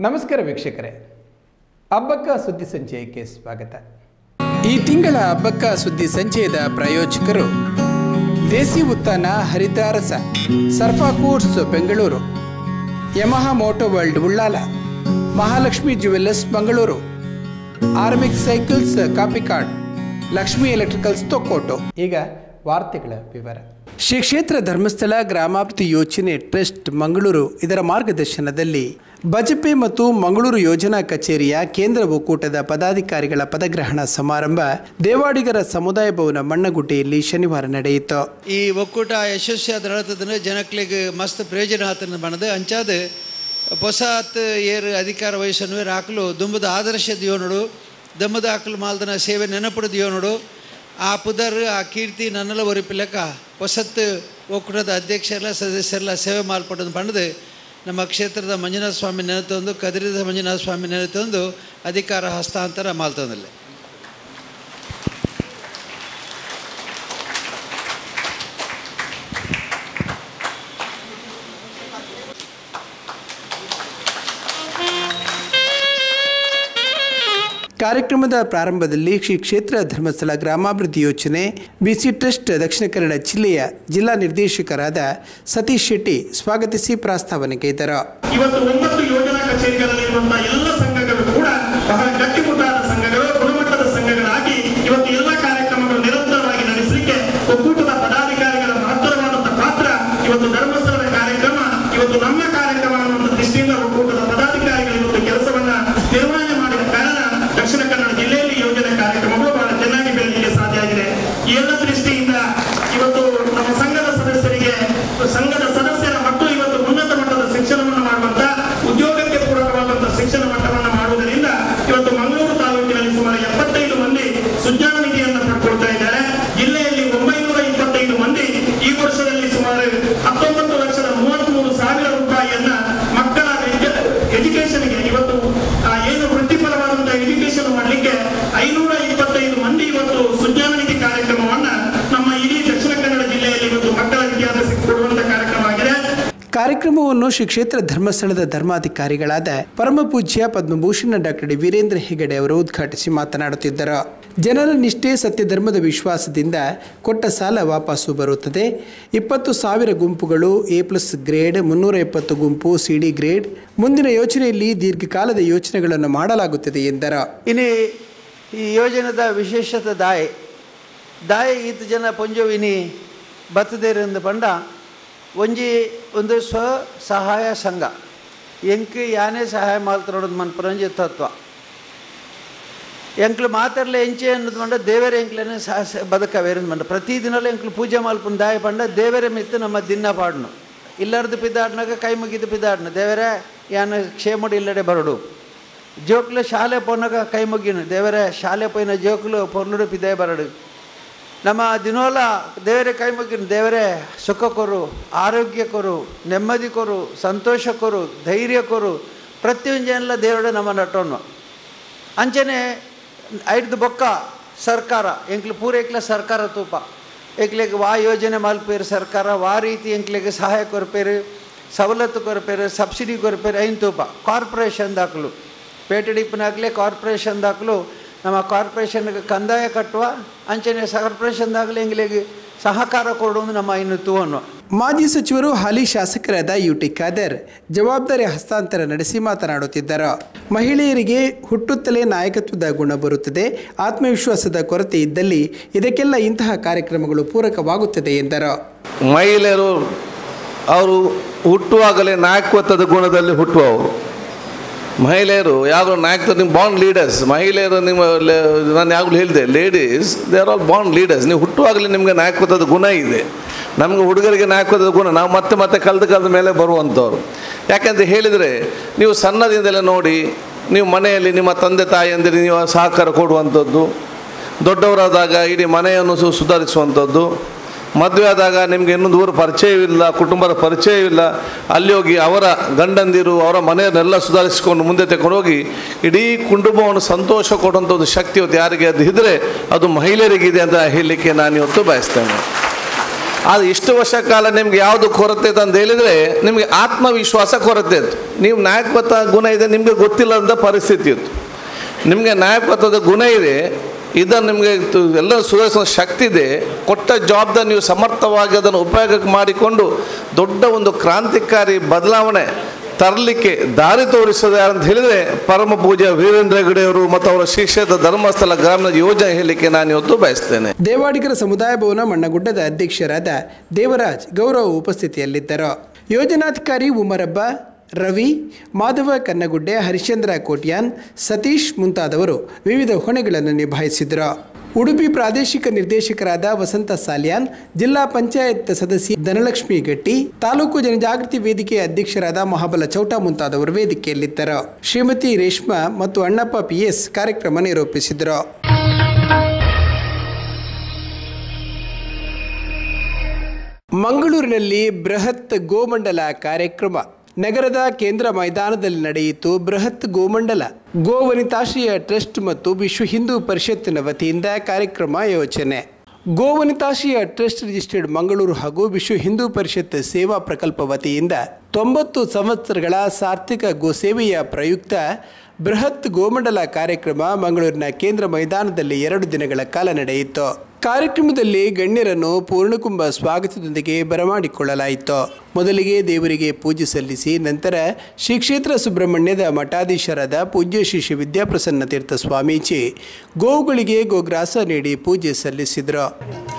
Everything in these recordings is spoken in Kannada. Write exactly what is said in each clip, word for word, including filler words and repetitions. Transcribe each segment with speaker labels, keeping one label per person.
Speaker 1: ನಮಸ್ಕಾರ ವೀಕ್ಷಕರೇ, ಹಬ್ಬಕ್ಕ ಸುದ್ದಿ ಸಂಚಯಕ್ಕೆ ಸ್ವಾಗತ. ಈ ತಿಂಗಳ ಹಬ್ಬಕ್ಕ ಸುದ್ದಿ ಸಂಚಯದ ಪ್ರಾಯೋಜಕರು ದೇಸಿ ಉತ್ಥಾನ ಹರಿತಾರಸ, ಸರ್ಫಾ ಕೋರ್ಸ್ Bengaluru, Yamaha moto world Ullal, Mahalakshmi jewellers Mangaluru, ಆರ್ಮಿಕ್ ಸೈಕಲ್ಸ್ ಕಾಪಿಕಾಡ್, ಲಕ್ಷ್ಮಿ ಎಲೆಕ್ಟ್ರಿಕಲ್ಸ್ ತೊಕ್ಕೋಟು. ಈಗ ವಾರ್ತೆಗಳ ವಿವರ. ಶ್ರೀ ಕ್ಷೇತ್ರ ಧರ್ಮಸ್ಥಳ ಗ್ರಾಮಾಭಿವೃದ್ಧಿ ಯೋಜನೆ ಟ್ರಸ್ಟ್ ಮಂಗಳೂರು ಇದರ ಮಾರ್ಗದರ್ಶನದಲ್ಲಿ ಬಜಪೆ ಮತ್ತು ಮಂಗಳೂರು ಯೋಜನಾ ಕಚೇರಿಯ ಕೇಂದ್ರ ಒಕ್ಕೂಟದ ಪದಾಧಿಕಾರಿಗಳ ಪದಗ್ರಹಣ ಸಮಾರಂಭ ದೇವಾಡಿಗರ ಸಮುದಾಯ ಭವನ ಮಣ್ಣಗುಡ್ಡೆಯಲ್ಲಿ ಶನಿವಾರ ನಡೆಯಿತು.
Speaker 2: ಈ ಒಕ್ಕೂಟ ಯಶಸ್ವಿಯಾದ ನಡತದ್ರೆ ಜನಕ್ಲಿಗೆ ಮಸ್ತ್ ಪ್ರಯೋಜನ ಆತನ ಬಣ್ಣದ ಅಂಚಾದ ಹೊಸಾತ್ ಏರು ಅಧಿಕಾರ ವಹಿಸನ್ನು ಹಾಕಲು ದುಂಬದ ಆದರ್ಶ ದಿಯೋನಡು ದಮ್ಮದ ಹಾಕಲು ಮಾಲ್ದನ ಸೇವೆ ನೆನಪಡು ದಿಯೋನಡು ಆ ಪುದರ್ ಆ ಕೀರ್ತಿ ನನ್ನೆಲ್ಲ ಒರಿಪಿಲಕ ಹೊಸತ್ ಒಕ್ಕೂಟದ ಅಧ್ಯಕ್ಷರೆಲ್ಲ ಸದಸ್ಯರೆಲ್ಲ ಸೇವೆ ಮಾಲ್ಪಡೋದು ಬಣ್ಣದು ನಮ್ಮ ಕ್ಷೇತ್ರದ ಮಂಜುನಾಥ ಸ್ವಾಮಿ ನೆನೆತಂದು ಕದಿರಿದ ಮಂಜುನಾಥ ಸ್ವಾಮಿ ನೆನೆತಂದು ಅಧಿಕಾರ ಹಸ್ತಾಂತರ ಮಾಲ್ತಂದಲ್ಲಿ.
Speaker 1: ಕಾರ್ಯಕ್ರಮದ ಪ್ರಾರಂಭದಲ್ಲಿ ಶ್ರೀ ಕ್ಷೇತ್ರ ಧರ್ಮಸ್ಥಳ ಗ್ರಾಮಾಭಿವೃದ್ಧಿ ಯೋಜನೆ ಬಿಸಿ ಟ್ರಸ್ಟ್ ದಕ್ಷಿಣ ಕನ್ನಡ ಜಿಲ್ಲೆಯ ಜಿಲ್ಲಾ ನಿರ್ದೇಶಕರಾದ ಸತೀಶ್ ಶೆಟ್ಟಿ ಸ್ವಾಗತಿಸಿ ಪ್ರಾಸ್ತಾವನೆ ಕೈದರು.
Speaker 3: ಇವತ್ತು ಒಂಬತ್ತು ಯೋಜನಾ ಕಚೇರಿಗಳಲ್ಲಿರುವಂತಹ ಎಲ್ಲ ಸಂಘಗಳು ಕೂಡ ಬಹಳ ಗಟ್ಟಿಮುಟ್ಟಾದ ಸಂಘಗಳು, ಗುಣಮಟ್ಟದ ಸಂಘಗಳಾಗಿ ಇವತ್ತು ಎಲ್ಲ ಕಾರ್ಯಕ್ರಮಗಳು ನಿರಂತರವಾಗಿ ನಡೆಸಲಿಕ್ಕೆ ಒಕ್ಕೂಟದ ಪದಾಧಿಕಾರಿಗಳ ಮಹತ್ತರವಾದಂತಹ ಪಾತ್ರ ಇವತ್ತು ಧರ್ಮಸ್ಥಳದ ಕಾರ್ಯಕ್ರಮ, ಇವತ್ತು ನಮ್ಮ ಕಾರ್ಯಕ್ರಮ ಅನ್ನುವಂಥ ದೃಷ್ಟಿಯಿಂದ ಒಕ್ಕೂಟದ ಪದಾಧಿಕಾರಿಗಳು ಇವತ್ತು ಕೆಲಸವನ್ನ ನಿರ್ವಹಣೆ ಮಾಡಿದ ಕಾರಣ ದಕ್ಷಿಣ ಕನ್ನಡ ಜಿಲ್ಲೆಯಲ್ಲಿ ಯೋಜನೆ ಕಾರ್ಯಕ್ರಮಗಳು ಬಹಳ ಚೆನ್ನಾಗಿ ಬೆಳಲಿಕ್ಕೆ ಸಾಧ್ಯ ಆಗಿದೆ. ಈ ಎಲ್ಲ ದೃಷ್ಟಿಯಿಂದ ಇವತ್ತು ನಮ್ಮ ಸಂಘದ ಸದಸ್ಯರಿಗೆ ಸಂಘದ ಸದಸ್ಯರ ಮಕ್ಕಳು ಇವತ್ತು ಉನ್ನತ ಮಟ್ಟದ ಶಿಕ್ಷಣವನ್ನು ಮಾಡುವಂತ, ಉದ್ಯೋಗಕ್ಕೆ ಪೂರಕವಾದಂತಹ ಶಿಕ್ಷಣ ಮಟ್ಟವನ್ನು ಮಾಡುವುದರಿಂದ ಇವತ್ತು ಮಂಗಳೂರು ತಾಲೂಕಿನಲ್ಲಿ ಸುಮಾರು ಎಪ್ಪತ್ತೈದು ಮಂದಿ ಸುಜ್ಞಾನ ನಿಧಿಯನ್ನು ಪಡ್ಕೊಳ್ತಾ ಇದ್ದಾರೆ. ಜಿಲ್ಲೆಯಲ್ಲಿ ಒಂಬೈನೂರ ಇಪ್ಪತ್ತೈದು ಮಂದಿ ಈ ವರ್ಷದಲ್ಲಿ ಸುಮಾರು ಹತ್ತೊಂಬತ್ತು ಲಕ್ಷದ ಮೂವತ್ತ್ ಮೂರು ಸಾವಿರ ರೂಪಾಯಿಯನ್ನ ಮಕ್ಕಳ ಎಜುಕೇಶನ್ಗೆ ಇವತ್ತು ಏನು ವೃತ್ತಿಪರವಾದಂತಹ ಎಜುಕೇಶನ್ ಮಾಡಲಿಕ್ಕೆ ಐನೂರ ಇಪ್ಪತ್ತೈದು ಮಂದಿ ಇವತ್ತು ಸುಜ್ಞಾನ ನಿಧಿ ಕಾರ್ಯಕ್ರಮವನ್ನ ನಮ್ಮ ಇಡೀ ದಕ್ಷಿಣ ಕನ್ನಡ ಜಿಲ್ಲೆಯಲ್ಲಿ ಇವತ್ತು ಮಕ್ಕಳ ವಿದ್ಯಾಭ್ಯಾಸಕ್ಕೆ ಕೊಡುವಂತಹ ಕಾರ್ಯಕ್ರಮ ಆಗಿದೆ.
Speaker 1: ಕಾರ್ಯಕ್ರಮವನ್ನು ಶ್ರೀ ಕ್ಷೇತ್ರ ಧರ್ಮಸ್ಥಳದ ಧರ್ಮಾಧಿಕಾರಿಗಳಾದ ಪರಮ ಪೂಜ್ಯ ಪದ್ಮಭೂಷಣ ಡಾಕ್ಟರ್ ಡಿ ವೀರೇಂದ್ರ ಹೆಗಡೆ ಅವರು ಉದ್ಘಾಟಿಸಿ ಮಾತನಾಡುತ್ತಿದ್ದರು. ಜನರ ನಿಷ್ಠೆ, ಸತ್ಯ ಧರ್ಮದ ವಿಶ್ವಾಸದಿಂದ ಕೊಟ್ಟ ಸಾಲ ವಾಪಸ್ಸು ಬರುತ್ತದೆ. ಇಪ್ಪತ್ತು ಸಾವಿರ ಗುಂಪುಗಳು ಎ ಪ್ಲಸ್ ಗ್ರೇಡ್, ಮುನ್ನೂರ ಎಪ್ಪತ್ತು ಗುಂಪು ಸಿ ಡಿ ಗ್ರೇಡ್. ಮುಂದಿನ ಯೋಜನೆಯಲ್ಲಿ ದೀರ್ಘಕಾಲದ ಯೋಜನೆಗಳನ್ನು ಮಾಡಲಾಗುತ್ತದೆ ಎಂದರು.
Speaker 2: ಇನಿ ಈ ಯೋಜನೆದ ವಿಶೇಷತೆ ದಾಯ ದಾಯ ಈತ ಜನ ಪೊಂಜವಿನಿ ಬತ್ತದೇರಿಂದ ಪಂಡ ಒಂಜಿ ಒಂದು ಸ್ವ ಸಹಾಯ ಸಂಘ ಎಂಕ್ ಯಾನೇ ಸಹಾಯ ಮಾಲ್ತನೋದು ಮನ್ ಪರಂಜಿ ತತ್ವ ಎಂಕ್ಲು ಮಾತಾಡಲೆ ಎಂಚೆ ಅನ್ನೋದು ಮಂಡ ದೇವರೇ ಎಂಕ್ಲೇನೆ ಸಹ ಬದುಕವೇರು ಮಂಡ ಪ್ರತಿದಿನಲ್ಲೂ ಎಂಕ್ಲು ಪೂಜೆ ಮಾಲ್ಪನ ದಾಯ ಪಂಡ ದೇವರೇ ಮಿತ್ತು ನಮ್ಮ ದಿನ ಪಾಡ್ನು ಇಲ್ಲರದು ಪಿದಾಡ್ನಾಗ ಕೈ ಮುಗಿದು ಪಿದಾಡ್ನು ದೇವರೇ ಯಾನ ಕ್ಷೇಮಡು ಇಲ್ಲಡೆ ಬರಡು ಜೋಕ್ಲು ಶಾಲೆ ಪೋನಾಗ ಕೈ ಮುಗಿನು ದೇವರೇ ಶಾಲೆ ಪೋಯಿನ ಜೋಕ್ಲು ಪೊರ್ಲುಡು ಪಿದಾಯ ಬರಡು ನಮ್ಮ ದಿನೋಲ ದೇವರೇ ಕೈ ಮುಗಿನು ದೇವರೇ ಸುಖ ಕೊರು, ಆರೋಗ್ಯ ಕೊರು, ನೆಮ್ಮದಿ ಕೊರು, ಸಂತೋಷ ಕೊರು, ಧೈರ್ಯ ಕೊರು, ಪ್ರತಿಯೊಂದು ಎಲ್ಲ ದೇವರೇ ನಮ್ಮ ನಟೋನು ಅಂಚನೆ ಐದು ಬೊಕ್ಕ ಸರ್ಕಾರ ಎಂಕ್ಲು ಪೂರ ಏಕ್ಲ ಸರ್ಕಾರ ತೂಪ ಏಕ್ಲೆಗೆ ವಾ ಯೋಜನೆ ಮಲ್ಪೇರು ಸರ್ಕಾರ ವಾ ರೀತಿ ಎಂಕ್ಲೆಗೆ ಸಹಾಯ ಕೊರಪೇರು, ಸವಲತ್ತು ಕೊರಪೇರು, ಸಬ್ಸಿಡಿ ಕೊರಪೇರು ಐನ್ ತೂಪ ಕಾರ್ಪೊರೇಷನ್ ದಾಖಲು ಪೇಟೆಡಿಪ್ಪನಾಗಲೇ ಕಾರ್ಪೊರೇಷನ್ ದಾಖಲು ನಮ್ಮ ಕಾರ್ಪೊರೇಷನ್ಗೆ ಕಂದಾಯ ಕಟ್ಟುವ ಅಂಚನೆ ಕಾರ್ಪೊರೇಷನ್ದಾಗಲೇ ಎಂಗ್ಲಿಗೆ ಸಹಕಾರ ಕೊಡುವುದು ನಮ್ಮ ಇನ್ನು ತೂವನ್ನು.
Speaker 1: ಮಾಜಿ ಸಚಿವರು ಹಾಲಿ ಶಾಸಕರಾದ ಯು ಟಿ ಖಾದರ್ ಜವಾಬ್ದಾರಿ ಹಸ್ತಾಂತರ ನಡೆಸಿ ಮಾತನಾಡುತ್ತಿದ್ದರು. ಮಹಿಳೆಯರಿಗೆ ಹುಟ್ಟುತ್ತಲೇ ನಾಯಕತ್ವದ ಗುಣ ಬರುತ್ತದೆ, ಆತ್ಮವಿಶ್ವಾಸದ ಕೊರತೆ ಇದ್ದಲ್ಲಿ ಇದಕ್ಕೆಲ್ಲ ಇಂತಹ ಕಾರ್ಯಕ್ರಮಗಳು ಪೂರಕವಾಗುತ್ತದೆ ಎಂದರು.
Speaker 4: ಮಹಿಳೆಯರು ಅವರು ಹುಟ್ಟುವಾಗಲೇ ನಾಯಕತ್ವದ ಗುಣದಲ್ಲಿ ಹುಟ್ಟುವವರು. ಮಹಿಳೆಯರು ಯಾರು ನಾಯಕತ್ವ, ನಿಮ್ಮ ಬಾಂಡ್ ಲೀಡರ್ಸ್. ಮಹಿಳೆಯರು ನಿಮ್ಮ ನಾನು ಯಾವಾಗಲೂ ಹೇಳಿದೆ, ಲೇಡೀಸ್ ದೇ ಆರ್ ಆಲ್ ಬಾಂಡ್ ಲೀಡರ್ಸ್. ನೀವು ಹುಟ್ಟುವಾಗಲೇ ನಿಮಗೆ ನಾಯಕತ್ವದ ಗುಣ ಇದೆ. ನಮಗೆ ಹುಡುಗರಿಗೆ ನಾಯಕತ್ವದ ಗುಣ ನಾವು ಮತ್ತೆ ಮತ್ತೆ ಕಳೆದ ಕಳೆದ ಮೇಲೆ ಬರುವಂಥವ್ರು. ಯಾಕೆಂತ ಹೇಳಿದರೆ ನೀವು ಸಣ್ಣದಿಂದಲೇ ನೋಡಿ, ನೀವು ಮನೆಯಲ್ಲಿ ನಿಮ್ಮ ತಂದೆ ತಾಯಿಯಂದಿರಿಗೆ ನೀವು ಸಹಕಾರ ಕೊಡುವಂಥದ್ದು, ದೊಡ್ಡವರಾದಾಗ ಇಡೀ ಮನೆಯನ್ನು ಸು ಸುಧಾರಿಸುವಂಥದ್ದು, ಮದುವೆ ಆದಾಗ ನಿಮಗೆ ಇನ್ನೊಂದು ಊರು ಪರಿಚಯವಿಲ್ಲ, ಕುಟುಂಬದ ಪರಿಚಯವಿಲ್ಲ, ಅಲ್ಲಿ ಹೋಗಿ ಅವರ ಗಂಡಂದಿರು ಅವರ ಮನೆಯನ್ನೆಲ್ಲ ಸುಧಾರಿಸಿಕೊಂಡು ಮುಂದೆ ತಗೊಂಡು ಹೋಗಿ ಇಡೀ ಕುಟುಂಬವನ್ನು ಸಂತೋಷ ಕೊಡುವಂಥ ಒಂದು ಶಕ್ತಿ ಇವತ್ತು ಯಾರಿಗೆ ಅದು ಇದ್ದರೆ ಅದು ಮಹಿಳೆಯರಿಗಿದೆ ಅಂತ ಹೇಳಲಿಕ್ಕೆ ನಾನು ಇವತ್ತು ಬಯಸ್ತೇನೆ. ಅದು ಇಷ್ಟು ವರ್ಷ ಕಾಲ ನಿಮ್ಗೆ ಯಾವುದು ಕೊರತೆ ಇತ್ತು ಅಂತ ಹೇಳಿದರೆ ನಿಮಗೆ ಆತ್ಮವಿಶ್ವಾಸ ಕೊರತೆ ಇತ್ತು. ನೀವು ನಾಯಕತ್ವ ಗುಣ ಇದೆ ನಿಮಗೆ ಗೊತ್ತಿಲ್ಲದ ಪರಿಸ್ಥಿತಿ ಇತ್ತು. ನಿಮಗೆ ನಾಯಕತ್ವದ ಗುಣ ಇದೆ, ಇದನ್ನು ನಿಮಗೆ ಎಲ್ಲ ಸುಧಾರಿಸುವ ಶಕ್ತಿ ಇದೆ. ಕೊಟ್ಟ ಜವಾಬ್ದಾರಿ ನೀವು ಸಮರ್ಥವಾಗಿ ಅದನ್ನು ಉಪಯೋಗಕ್ಕೆ ಮಾಡಿಕೊಂಡು ದೊಡ್ಡ ಒಂದು ಕ್ರಾಂತಿಕಾರಿ ಬದಲಾವಣೆ ತರಲಿಕ್ಕೆ ದಾರಿ ತೋರಿಸೋದು ಯಾರಂತ ಹೇಳಿದರೆ ಪರಮ ಪೂಜ್ಯ ವೀರೇಂದ್ರ ಹೆಗಡೆಯವರು ಮತ್ತು ಅವರ ಶಿಷ್ಯದ ಧರ್ಮಸ್ಥಳ ಗ್ರಾಮೀಣ ಯೋಜನೆ ಹೇಳಲಿಕ್ಕೆ ನಾನು ಇವತ್ತು ಬಯಸ್ತೇನೆ.
Speaker 1: ದೇವಾಡಿಗರ ಸಮುದಾಯ ಭವನ ಮಣ್ಣಗುಡ್ಡದ ಅಧ್ಯಕ್ಷರಾದ ದೇವರಾಜ್ ಗೌರವ ಉಪಸ್ಥಿತಿಯಲ್ಲಿದ್ದರು. ಯೋಜನಾಧಿಕಾರಿ ಉಮರಬ್ಬ, ರವಿ, ಮಾಧವ ಕನ್ನಗುಡ್ಡೆ, ಹರಿಶ್ಚಂದ್ರ ಕೋಟ್ಯಾನ್, ಸತೀಶ್ ಮುಂತಾದವರು ವಿವಿಧ ಹೊಣೆಗಳನ್ನು ನಿಭಾಯಿಸಿದರು. ಉಡುಪಿ ಪ್ರಾದೇಶಿಕ ನಿರ್ದೇಶಕರಾದ ವಸಂತ ಸಾಲ್ಯಾನ್, ಜಿಲ್ಲಾ ಪಂಚಾಯತ್ ಸದಸ್ಯೆ ಧನಲಕ್ಷ್ಮಿ ಗಟ್ಟಿ, ತಾಲೂಕು ಜನಜಾಗೃತಿ ವೇದಿಕೆಯ ಅಧ್ಯಕ್ಷರಾದ ಮಹಾಬಲ ಚೌಟ ಮುಂತಾದವರು ವೇದಿಕೆಯಲ್ಲಿದ್ದರು. ಶ್ರೀಮತಿ ರೇಷ್ಮಾ ಮತ್ತು ಅಣ್ಣಪ್ಪ ಪಿಎಸ್ ಕಾರ್ಯಕ್ರಮ ನಿರೂಪಿಸಿದರು. ಮಂಗಳೂರಿನಲ್ಲಿ ಬೃಹತ್ ಗೋಮಂಡಲ ಕಾರ್ಯಕ್ರಮ ನಗರದ ಕೇಂದ್ರ ಮೈದಾನದಲ್ಲಿ ನಡೆಯಿತು. ಬೃಹತ್ ಗೋಮಂಡಲ ಗೋವನಿತಾಶ್ರಯ ಟ್ರಸ್ಟ್ ಮತ್ತು ವಿಶ್ವ ಹಿಂದೂ ಪರಿಷತ್ತಿನ ವತಿಯಿಂದ ಕಾರ್ಯಕ್ರಮ ಯೋಜನೆ. ಗೋವನಿತಾಶ್ರಯ ಟ್ರಸ್ಟ್ ರಿಜಿಸ್ಟರ್ಡ್ ಮಂಗಳೂರು ಹಾಗೂ ವಿಶ್ವ ಹಿಂದೂ ಪರಿಷತ್ ಸೇವಾ ಪ್ರಕಲ್ಪ ವತಿಯಿಂದ ತೊಂಬತ್ತು ಸಂವತ್ಸರಗಳ ಸಾರ್ಥಕ ಗೋಸೇವೆಯ ಪ್ರಯುಕ್ತ ಬೃಹತ್ ಗೋಮಂಡಲ ಕಾರ್ಯಕ್ರಮ ಮಂಗಳೂರಿನ ಕೇಂದ್ರ ಮೈದಾನದಲ್ಲಿ ಎರಡು ದಿನಗಳ ಕಾಲ ನಡೆಯಿತು. ಕಾರ್ಯಕ್ರಮದಲ್ಲಿ ಗಣ್ಯರನ್ನು ಪೂರ್ಣಕುಂಭ ಸ್ವಾಗತದೊಂದಿಗೆ ಬರಮಾಡಿಕೊಳ್ಳಲಾಯಿತು. ಮೊದಲಿಗೆ ದೇವರಿಗೆ ಪೂಜೆ ಸಲ್ಲಿಸಿ ನಂತರ ಶ್ರೀ ಕ್ಷೇತ್ರ ಸುಬ್ರಹ್ಮಣ್ಯದ ಮಠಾಧೀಶರಾದ ಪೂಜ್ಯ ಶ್ರೀ ಶ್ರೀ ವಿದ್ಯಾಪ್ರಸನ್ನ ತೀರ್ಥ ಸ್ವಾಮೀಜಿ ಗೋವುಗಳಿಗೆ ಗೋಗ್ರಾಸ ನೀಡಿ ಪೂಜೆ ಸಲ್ಲಿಸಿದರು.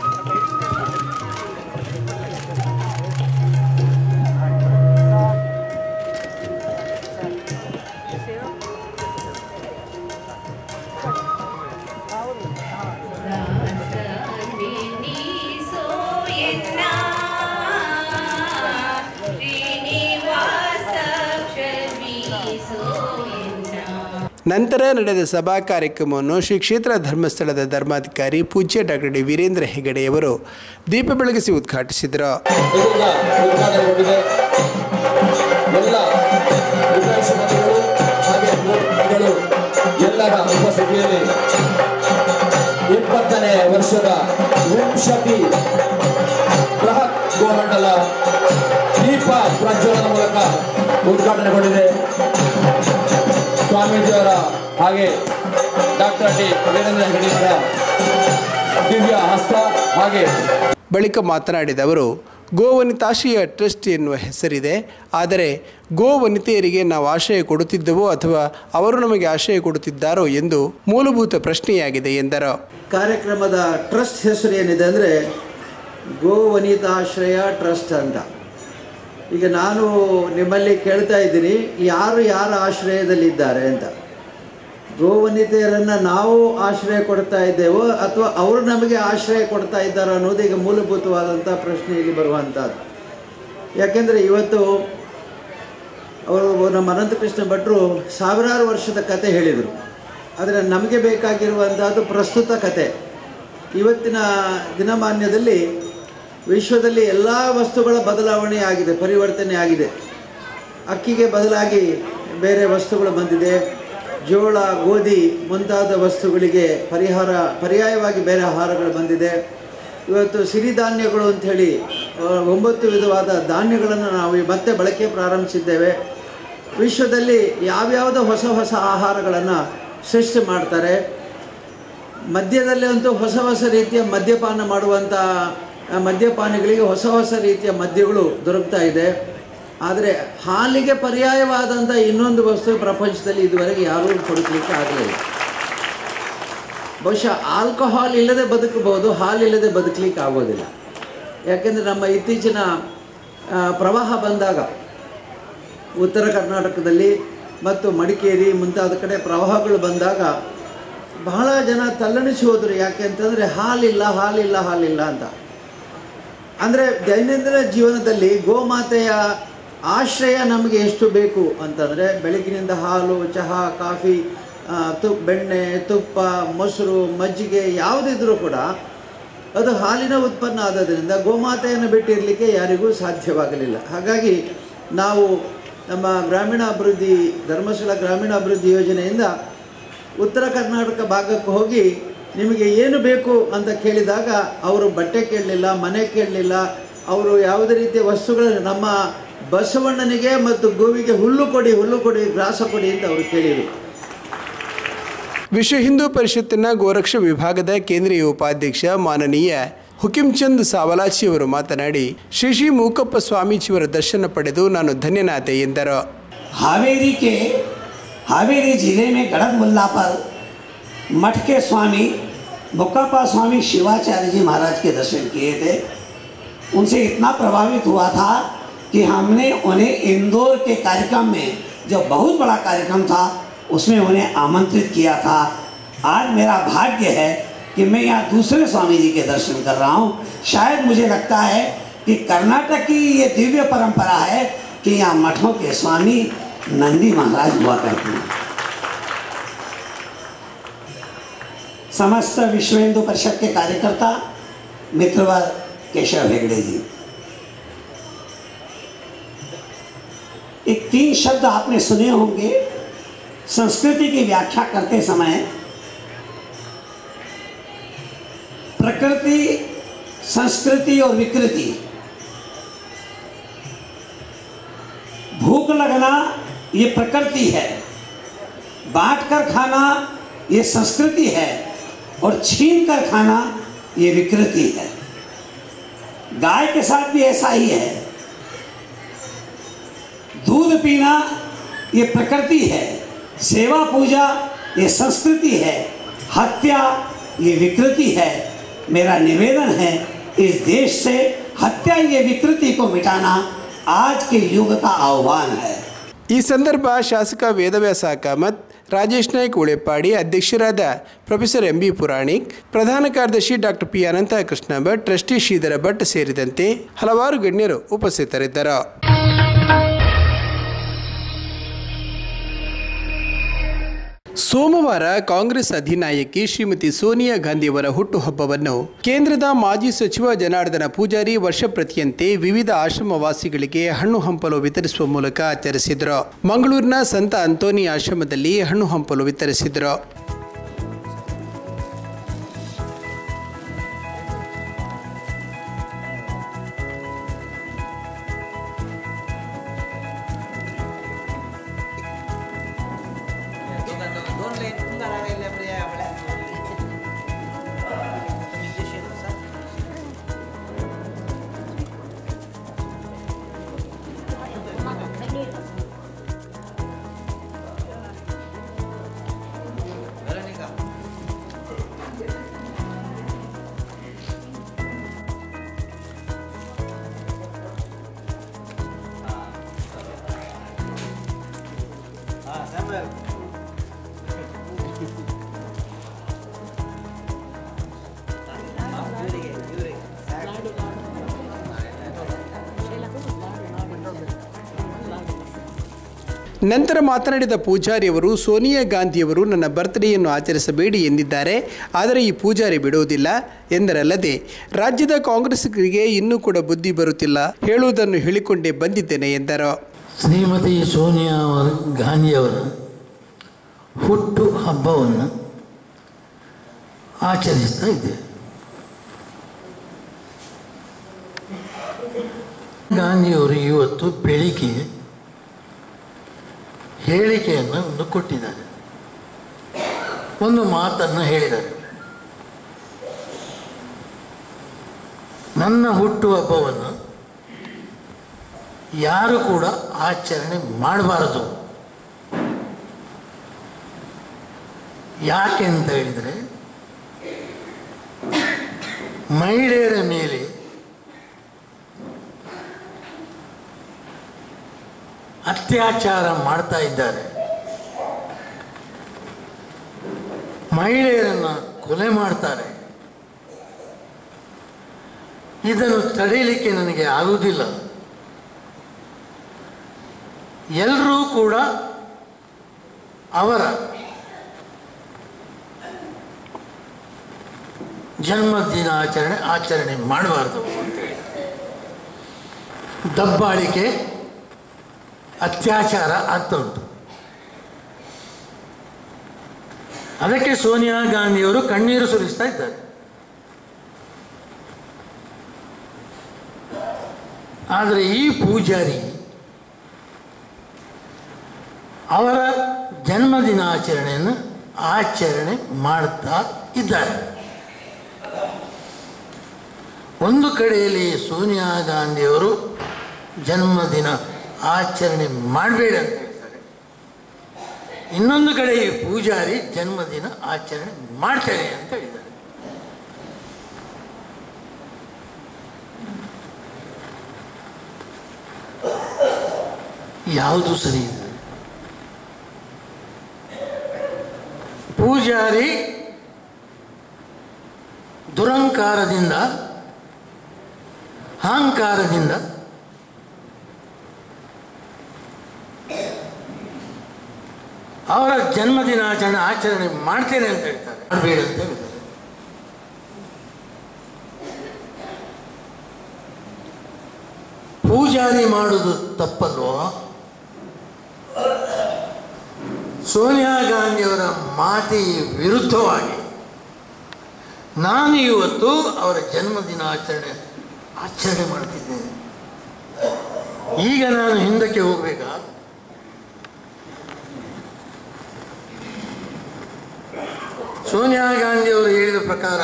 Speaker 1: ನಂತರ ನಡೆದ ಸಭಾ ಕಾರ್ಯಕ್ರಮವನ್ನು ಶ್ರೀ ಕ್ಷೇತ್ರ ಧರ್ಮಸ್ಥಳದ ಧರ್ಮಾಧಿಕಾರಿ ಪೂಜ್ಯ ಡಾಕ್ಟರ್ ಡಿ ವೀರೇಂದ್ರ ಹೆಗಡೆಯವರು ದೀಪ ಬೆಳಗಿಸಿ ಉದ್ಘಾಟಿಸಿದರು.
Speaker 5: ಎಲ್ಲರ ಉಪಸ್ಥಿತಿಯಲ್ಲಿ ಇಪ್ಪತ್ತನೇ ವರ್ಷದ ವಿಂಶತಿ ಬೃಹತ್ ಗೋಮಂಡಲ ದೀಪ ಪ್ರಜ್ವಲನ ಮೂಲಕ ಉದ್ಘಾಟನೆಗೊಂಡಿದೆ. ಸ್ವಾಮೀಜಿಯವರ ಹಾಗೆ ಡಾಕ್ಟರ್ ಡಿ ವೀರೇಂದ್ರ ಹೆಗಡೆಯವರ ದಿವ್ಯ ಹಸ್ತ ಹಾಗೆ
Speaker 1: ಬಳಿಕ ಮಾತನಾಡಿದ ಅವರು, ಗೋವನಿತಾಶ್ರಯ ಟ್ರಸ್ಟ್ ಎನ್ನುವ ಹೆಸರಿದೆ, ಆದರೆ ಗೋವನಿತೆಯರಿಗೆ ನಾವು ಆಶ್ರಯ ಕೊಡುತ್ತಿದ್ದವೋ ಅಥವಾ ಅವರು ನಮಗೆ ಆಶ್ರಯ ಕೊಡುತ್ತಿದ್ದಾರೋ ಎಂದು ಮೂಲಭೂತ ಪ್ರಶ್ನೆಯಾಗಿದೆ ಎಂದರು.
Speaker 2: ಕಾರ್ಯಕ್ರಮದ ಟ್ರಸ್ಟ್ ಹೆಸರು ಏನಿದೆ ಅಂದರೆ ಗೋವನಿತಾಶ್ರಯ ಟ್ರಸ್ಟ್ ಅಂತ. ಈಗ ನಾನು ನಿಮ್ಮಲ್ಲಿ ಕೇಳ್ತಾ ಇದ್ದೀನಿ, ಯಾರು ಯಾರ ಆಶ್ರಯದಲ್ಲಿದ್ದಾರೆ ಅಂತ. ಗೋವನಿತೆಯರನ್ನು ನಾವು ಆಶ್ರಯ ಕೊಡ್ತಾ ಇದ್ದೇವೋ ಅಥವಾ ಅವರು ನಮಗೆ ಆಶ್ರಯ ಕೊಡ್ತಾ ಇದ್ದಾರೋ ಅನ್ನೋದು ಈಗ ಮೂಲಭೂತವಾದಂಥ ಪ್ರಶ್ನೆಯಲ್ಲಿ ಬರುವಂಥದ್ದು. ಯಾಕೆಂದರೆ ಇವತ್ತು ಅವರು ನಮ್ಮ ಅನಂತಕೃಷ್ಣ ಭಟ್ರು ಸಾವಿರಾರು ವರ್ಷದ ಕತೆ ಹೇಳಿದರು, ಆದರೆ ನಮಗೆ ಬೇಕಾಗಿರುವಂಥದ್ದು ಪ್ರಸ್ತುತ ಕತೆ. ಇವತ್ತಿನ ದಿನಮಾನ್ಯದಲ್ಲಿ ವಿಶ್ವದಲ್ಲಿ ಎಲ್ಲ ವಸ್ತುಗಳ ಬದಲಾವಣೆ ಆಗಿದೆ, ಪರಿವರ್ತನೆ ಆಗಿದೆ. ಅಕ್ಕಿಗೆ ಬದಲಾಗಿ ಬೇರೆ ವಸ್ತುಗಳು ಬಂದಿದೆ, ಜೋಳ, ಗೋಧಿ ಮುಂತಾದ ವಸ್ತುಗಳಿಗೆ ಪರಿಹಾರ ಪರ್ಯಾಯವಾಗಿ ಬೇರೆ ಆಹಾರಗಳು ಬಂದಿದೆ. ಇವತ್ತು ಸಿರಿಧಾನ್ಯಗಳು ಅಂಥೇಳಿ ಒಂಬತ್ತು ವಿಧವಾದ ಧಾನ್ಯಗಳನ್ನು ನಾವು ಮತ್ತೆ ಬಳಕೆ ಪ್ರಾರಂಭಿಸಿದ್ದೇವೆ. ವಿಶ್ವದಲ್ಲಿ ಯಾವ್ಯಾವುದೋ ಹೊಸ ಹೊಸ ಆಹಾರಗಳನ್ನು ಸೃಷ್ಟಿ ಮಾಡ್ತಾರೆ. ಮದ್ಯದಲ್ಲಿ ಅಂತೂ ಹೊಸ ಹೊಸ ರೀತಿಯ ಮದ್ಯಪಾನ ಮಾಡುವಂಥ ಮದ್ಯಪಾನಿಗಳಿಗೆ ಹೊಸ ಹೊಸ ರೀತಿಯ ಮದ್ಯಗಳು ದೊರಕ್ತಾ ಇದೆ. ಆದರೆ ಹಾಲಿಗೆ ಪರ್ಯಾಯವಾದಂಥ ಇನ್ನೊಂದು ವಸ್ತು ಪ್ರಪಂಚದಲ್ಲಿ ಇದುವರೆಗೆ ಯಾರೂ ಕೊಡಲಿಕ್ಕೆ ಆಗಲಿಲ್ಲ. ಬಹುಶಃ ಆಲ್ಕೋಹಾಲ್ ಇಲ್ಲದೆ ಬದುಕಬಹುದು, ಹಾಲಿಲ್ಲದೆ ಬದುಕಲಿಕ್ಕೆ ಆಗೋದಿಲ್ಲ. ಯಾಕೆಂದರೆ ನಮ್ಮ ಇತ್ತೀಚಿನ ಪ್ರವಾಹ ಬಂದಾಗ ಉತ್ತರ ಕರ್ನಾಟಕದಲ್ಲಿ ಮತ್ತು ಮಡಿಕೇರಿ ಮುಂತಾದ ಕಡೆ ಪ್ರವಾಹಗಳು ಬಂದಾಗ ಬಹಳ ಜನ ತಲ್ಲಣಿಸಿ ಹೋದರು. ಯಾಕೆ ಅಂತಂದರೆ ಹಾಲಿಲ್ಲ ಹಾಲಿಲ್ಲ ಹಾಲಿಲ್ಲ ಅಂತ. ಅಂದರೆ ದೈನಂದಿನ ಜೀವನದಲ್ಲಿ ಗೋಮಾತೆಯ ಆಶ್ರಯ ನಮಗೆ ಎಷ್ಟು ಬೇಕು ಅಂತಂದರೆ ಬೆಳಗಿನಿಂದ ಹಾಲು, ಚಹಾ, ಕಾಫಿ, ತುಪ್ಪ, ಬೆಣ್ಣೆ, ತುಪ್ಪ, ಮೊಸರು, ಮಜ್ಜಿಗೆ ಯಾವುದಿದ್ರೂ ಕೂಡ ಅದು ಹಾಲಿನ ಉತ್ಪನ್ನ ಆದದ್ರಿಂದ ಗೋಮಾತೆಯನ್ನು ಬಿಟ್ಟಿರಲಿಕ್ಕೆ ಯಾರಿಗೂ ಸಾಧ್ಯವಾಗಲಿಲ್ಲ. ಹಾಗಾಗಿ ನಾವು ನಮ್ಮ ಗ್ರಾಮೀಣ ಅಭಿವೃದ್ಧಿ ಧರ್ಮಸ್ಥಳ ಗ್ರಾಮೀಣ ಅಭಿವೃದ್ಧಿ ಯೋಜನೆಯಿಂದ ಉತ್ತರ ಕರ್ನಾಟಕ ಭಾಗಕ್ಕೆ ಹೋಗಿ ನಿಮಗೆ ಏನು ಬೇಕು ಅಂತ ಕೇಳಿದಾಗ ಅವರು ಬಟ್ಟೆ ಕೇಳಲಿಲ್ಲ, ಮನೆ ಕೇಳಲಿಲ್ಲ, ಅವರು ಯಾವುದೇ ರೀತಿಯ ವಸ್ತುಗಳು ನಮ್ಮ ಬಸವಣ್ಣನಿಗೆ ಮತ್ತು ಗೋವಿಗೆ ಹುಲ್ಲು ಕೊಡಿ ಹುಲ್ಲು ಕೊಡಿ ಗ್ರಾಸ ಕೊಡಿ ಅಂತ ಅವರು ಕೇಳಿದರು.
Speaker 1: ವಿಶ್ವ ಹಿಂದೂ ಪರಿಷತ್ತಿನ ಗೋರಕ್ಷ ವಿಭಾಗದ ಕೇಂದ್ರೀಯ ಉಪಾಧ್ಯಕ್ಷ ಮಾನನೀಯ ಹುಕಿಂಚಂದ್ ಸಾವಲಾಚಿಯವರು ಮಾತನಾಡಿ, ಶ್ರೀ ಶ್ರೀ ಮೂಕಪ್ಪ ಸ್ವಾಮೀಜಿಯವರ ದರ್ಶನ ಪಡೆದು ನಾನು ಧನ್ಯನಾದೆ ಎಂದರು.
Speaker 6: हावेरी के हावेरी जिले में गढ़ मुल्ला पर मठ के स्वामी मुक्काप्पा स्वामी शिवाचार्य जी महाराज के दर्शन किए थे. उनसे इतना प्रभावित हुआ था कि हमने उन्हें इंदौर के कार्यक्रम में, जो बहुत बड़ा कार्यक्रम था, उसमें उन्हें आमंत्रित किया था. आज मेरा भाग्य है कि मैं यहाँ दूसरे स्वामी जी के दर्शन कर रहा हूँ. शायद मुझे लगता है कि कर्नाटक की ये दिव्य परंपरा है कि यहाँ मठों के स्वामी नंदी महाराज हुआ करते हैं. समस्त विश्व हिंदू परिषद के कार्यकर्ता मित्रवर केशव हेगड़े जी, एक तीन शब्द आपने सुने होंगे संस्कृति की व्याख्या करते समय. प्रकृति, संस्कृति और विकृति. भूख लगना ये प्रकृति है, बांट कर खाना ये संस्कृति है, और छीन कर खाना ये विकृति है. गाय के साथ भी ऐसा ही है. दूध पीना ये प्रकृति है, सेवा पूजा ये संस्कृति है, हत्या ये विकृति है. मेरा निवेदन है इस देश से हत्या ये विकृति को मिटाना आज के युग का आह्वान है.
Speaker 1: ಈ ಸಂದರ್ಭ ಶಾಸಕ ವೇದವ್ಯಾಸ ಕಾಮತ್, ರಾಜೇಶ್ ನಾಯ್ಕ್ ಉಳೆಪಾಡಿ, ಅಧ್ಯಕ್ಷರಾದ ಪ್ರೊಫೆಸರ್ ಎಂ ಬಿ ಪುರಾಣಿಕ್, ಪ್ರಧಾನ ಕಾರ್ಯದರ್ಶಿ doctor P Ananta Krishna Bhat, trustee Shridhara Bhat ಸೇರಿದಂತೆ ಹಲವಾರು ಗಣ್ಯರು ಉಪಸ್ಥಿತರಿದ್ದರು. ಸೋಮವಾರ ಕಾಂಗ್ರೆಸ್ ಅಧಿನಾಯಕಿ ಶ್ರೀಮತಿ ಸೋನಿಯಾ ಗಾಂಧಿಯವರ ಹುಟ್ಟುಹಬ್ಬವನ್ನು ಕೇಂದ್ರದ ಮಾಜಿ ಸಚಿವ ಜನಾರ್ದನ ಪೂಜಾರಿ ವರ್ಷಪ್ರತಿಯಂತೆ ವಿವಿಧ ಆಶ್ರಮವಾಸಿಗಳಿಗೆ ಹಣ್ಣು ಹಂಪಲು ವಿತರಿಸುವ ಮೂಲಕ ಆಚರಿಸಿದರು. ಮಂಗಳೂರಿನ ಸಂತ ಅಂತೋನಿ ಆಶ್ರಮದಲ್ಲಿ ಹಣ್ಣು ಹಂಪಲು ವಿತರಿಸಿದರು. ನಂತರ ಮಾತನಾಡಿದ ಪೂಜಾರಿಯವರು, ಸೋನಿಯಾ ಗಾಂಧಿಯವರು ನನ್ನ ಬರ್ತ್ಡೇಯನ್ನು ಆಚರಿಸಬೇಡಿ ಎಂದಿದ್ದಾರೆ, ಆದರೆ ಈ ಪೂಜಾರಿ ಬಿಡುವುದಿಲ್ಲ ಎಂದರಲ್ಲದೆ ರಾಜ್ಯದ ಕಾಂಗ್ರೆಸ್ಸಿಗರಿಗೆ ಇನ್ನೂ ಕೂಡ ಬುದ್ಧಿ ಬರುತ್ತಿಲ್ಲ, ಹೇಳುವುದನ್ನು ಹೇಳಿಕೊಂಡೇ ಬಂದಿದ್ದೇನೆ ಎಂದರು.
Speaker 7: ಶ್ರೀಮತಿ ಸೋನಿಯಾ ಗಾಂಧಿಯವರ ಹುಟ್ಟು ಹಬ್ಬವನ್ನು ಆಚರಿಸ್ತಾ ಇದ್ದೇವೆ. ಗಾಂಧಿಯವರು ಇವತ್ತು ಬೆಳಿಗ್ಗೆ ಹೇಳಿಕೆಯನ್ನು ಒಂದು ಕೊಟ್ಟಿದ್ದಾರೆ, ಒಂದು ಮಾತನ್ನು ಹೇಳಿದ್ದಾರೆ. ನನ್ನ ಹುಟ್ಟುಹಬ್ಬವನ್ನು ಯಾರು ಕೂಡ ಆಚರಣೆ ಮಾಡಬಾರದು. ಯಾಕೆ ಅಂತ ಹೇಳಿದರೆ, ಮಹಿಳೆಯರ ಮೇಲೆ ಅತ್ಯಾಚಾರ ಮಾಡ್ತಾ ಇದ್ದಾರೆ, ಮಹಿಳೆಯರನ್ನು ಕೊಲೆ ಮಾಡ್ತಾರೆ. ಇದನ್ನು ತಡೆಯಲಿಕ್ಕೆ ನನಗೆ ಆಗುವುದಿಲ್ಲ. ಎಲ್ಲರೂ ಕೂಡ ಅವರ ಜನ್ಮದಿನ ಆಚರಣೆ ಆಚರಣೆ ಮಾಡಬಾರ್ದು ಅಂತೇಳಿ ದಬ್ಬಾಳಿಕೆ ಅತ್ಯಾಚಾರ ಆಗ್ತಾ ಉಂಟು. ಅದಕ್ಕೆ ಸೋನಿಯಾ ಗಾಂಧಿಯವರು ಕಣ್ಣೀರು ಸುರಿಸ್ತಾ ಇದ್ದಾರೆ. ಆದರೆ ಈ ಪೂಜಾರಿ ಅವರ ಜನ್ಮದಿನಾಚರಣೆಯನ್ನು ಆಚರಣೆ ಮಾಡ್ತಾ ಇದ್ದಾರೆ. ಒಂದು ಕಡೆಯಲ್ಲಿ ಸೋನಿಯಾ ಗಾಂಧಿಯವರು ಜನ್ಮದಿನ ಆಚರಣೆ ಮಾಡಬೇಡ ಅಂತ ಹೇಳ್ತಾರೆ, ಇನ್ನೊಂದು ಕಡೆ ಈ ಪೂಜಾರಿ ಜನ್ಮದಿನ ಆಚರಣೆ ಮಾಡ್ತಾರೆ ಅಂತ ಹೇಳಿದ್ದಾರೆ. ಯಾವುದು ಸರಿ ಇದೆ? ಪೂಜಾರಿ ದುರಂಕಾರದಿಂದ ಅಹಂಕಾರದಿಂದ ಅವರ ಜನ್ಮದಿನಾಚರಣೆ ಆಚರಣೆ ಮಾಡ್ತೇನೆ ಅಂತ ಹೇಳ್ತಾರೆ, ಮಾಡಬೇಡ ಅಂತ ಹೇಳ್ತಾರೆ. ಪೂಜಾರಿ ಮಾಡುವುದು ತಪ್ಪಲ್ವೋ? ಸೋನಿಯಾ ಗಾಂಧಿಯವರ ಮಾತಿಗೆ ವಿರುದ್ಧವಾಗಿ ನಾನು ಇವತ್ತು ಅವರ ಜನ್ಮದಿನಾಚರಣೆ ಆಚರಣೆ ಮಾಡ್ತಿದ್ದೇನೆ. ಈಗ ನಾನು ಹಿಂದಕ್ಕೆ ಹೋಗ್ಬೇಕಾ? ಸೋನಿಯಾ ಗಾಂಧಿಯವರು ಹೇಳಿದ ಪ್ರಕಾರ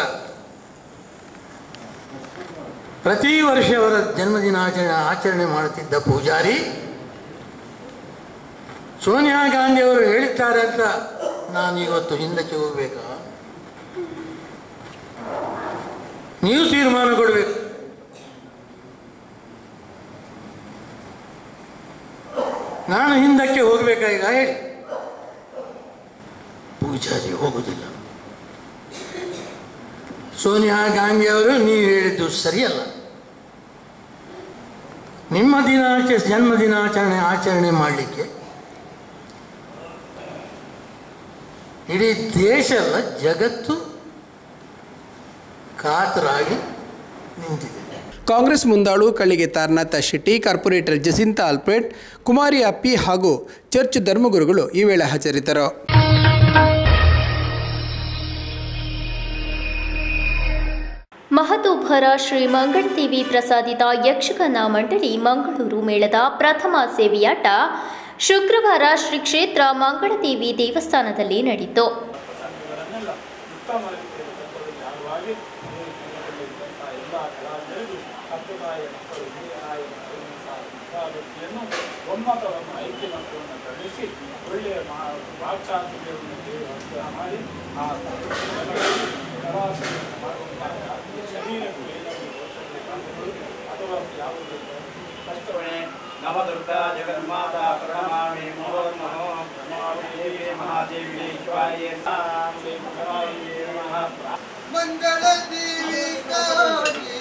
Speaker 7: ಪ್ರತಿ ವರ್ಷ ಅವರ ಜನ್ಮದಿನಾಚರಣೆ ಆಚರಣೆ ಮಾಡುತ್ತಿದ್ದ ಪೂಜಾರಿ ಸೋನಿಯಾ ಗಾಂಧಿಯವರು ಹೇಳಿದ್ದಾರೆ ಅಂತ ನಾನು ಇವತ್ತು ಹಿಂದಕ್ಕೆ ಹೋಗಬೇಕಾ? ನೀವು ತೀರ್ಮಾನ ಕೊಡಬೇಕು. ನಾನು ಹಿಂದಕ್ಕೆ ಹೋಗಬೇಕಾ? ಈಗ ಹೇಳಿ. ಪೂಜಾರಿ ಹೋಗುವುದಿಲ್ಲ. ಸೋನಿಯಾ ಗಾಂಧಿಯವರು ನೀವು ಹೇಳಿದ್ದು ಸರಿಯಲ್ಲ. ನಿಮ್ಮ ದಿನಾಚ ಜನ್ಮದಿನಾಚರಣೆ ಆಚರಣೆ ಮಾಡಲಿಕ್ಕೆ ಇಡೀ ದೇಶ ಅಲ್ಲ, ಜಗತ್ತು ಕಾತರಾಗಿ ನಿಂತಿದೆ.
Speaker 1: ಕಾಂಗ್ರೆಸ್ ಮುಂದಾಳು ಕಳ್ಳಿಗೆ ತಾರನಾಥ ಶೆಟ್ಟಿ, ಕಾರ್ಪೊರೇಟರ್ ಜಸಿಂತಾ ಅಲ್ಪೇಟ್, ಕುಮಾರಿ ಅಪ್ಪಿ ಹಾಗೂ ಚರ್ಚ್ ಧರ್ಮಗುರುಗಳು ಈ ವೇಳೆ ಹಾಜರಿದ್ದರು.
Speaker 8: ಮಹತೋಭರ ಶ್ರೀ ಮಂಗಳದೇವಿ ಪ್ರಸಾದಿತ ಯಕ್ಷಗಾನ ಮಂಡಳಿ ಮಂಗಳೂರು ಮೇಳದ ಪ್ರಥಮ ಸೇವೆಯಾಟ ಶುಕ್ರವಾರ ಶ್ರೀ ಕ್ಷೇತ್ರ ಮಂಗಳದೇವಿ ದೇವಸ್ಥಾನದಲ್ಲಿ ನಡೆಯಿತು.
Speaker 9: नवदुर्गा जगन्माता प्रणमामि नमो नमो महादेवी शिवाय नमः मंगल देवी काली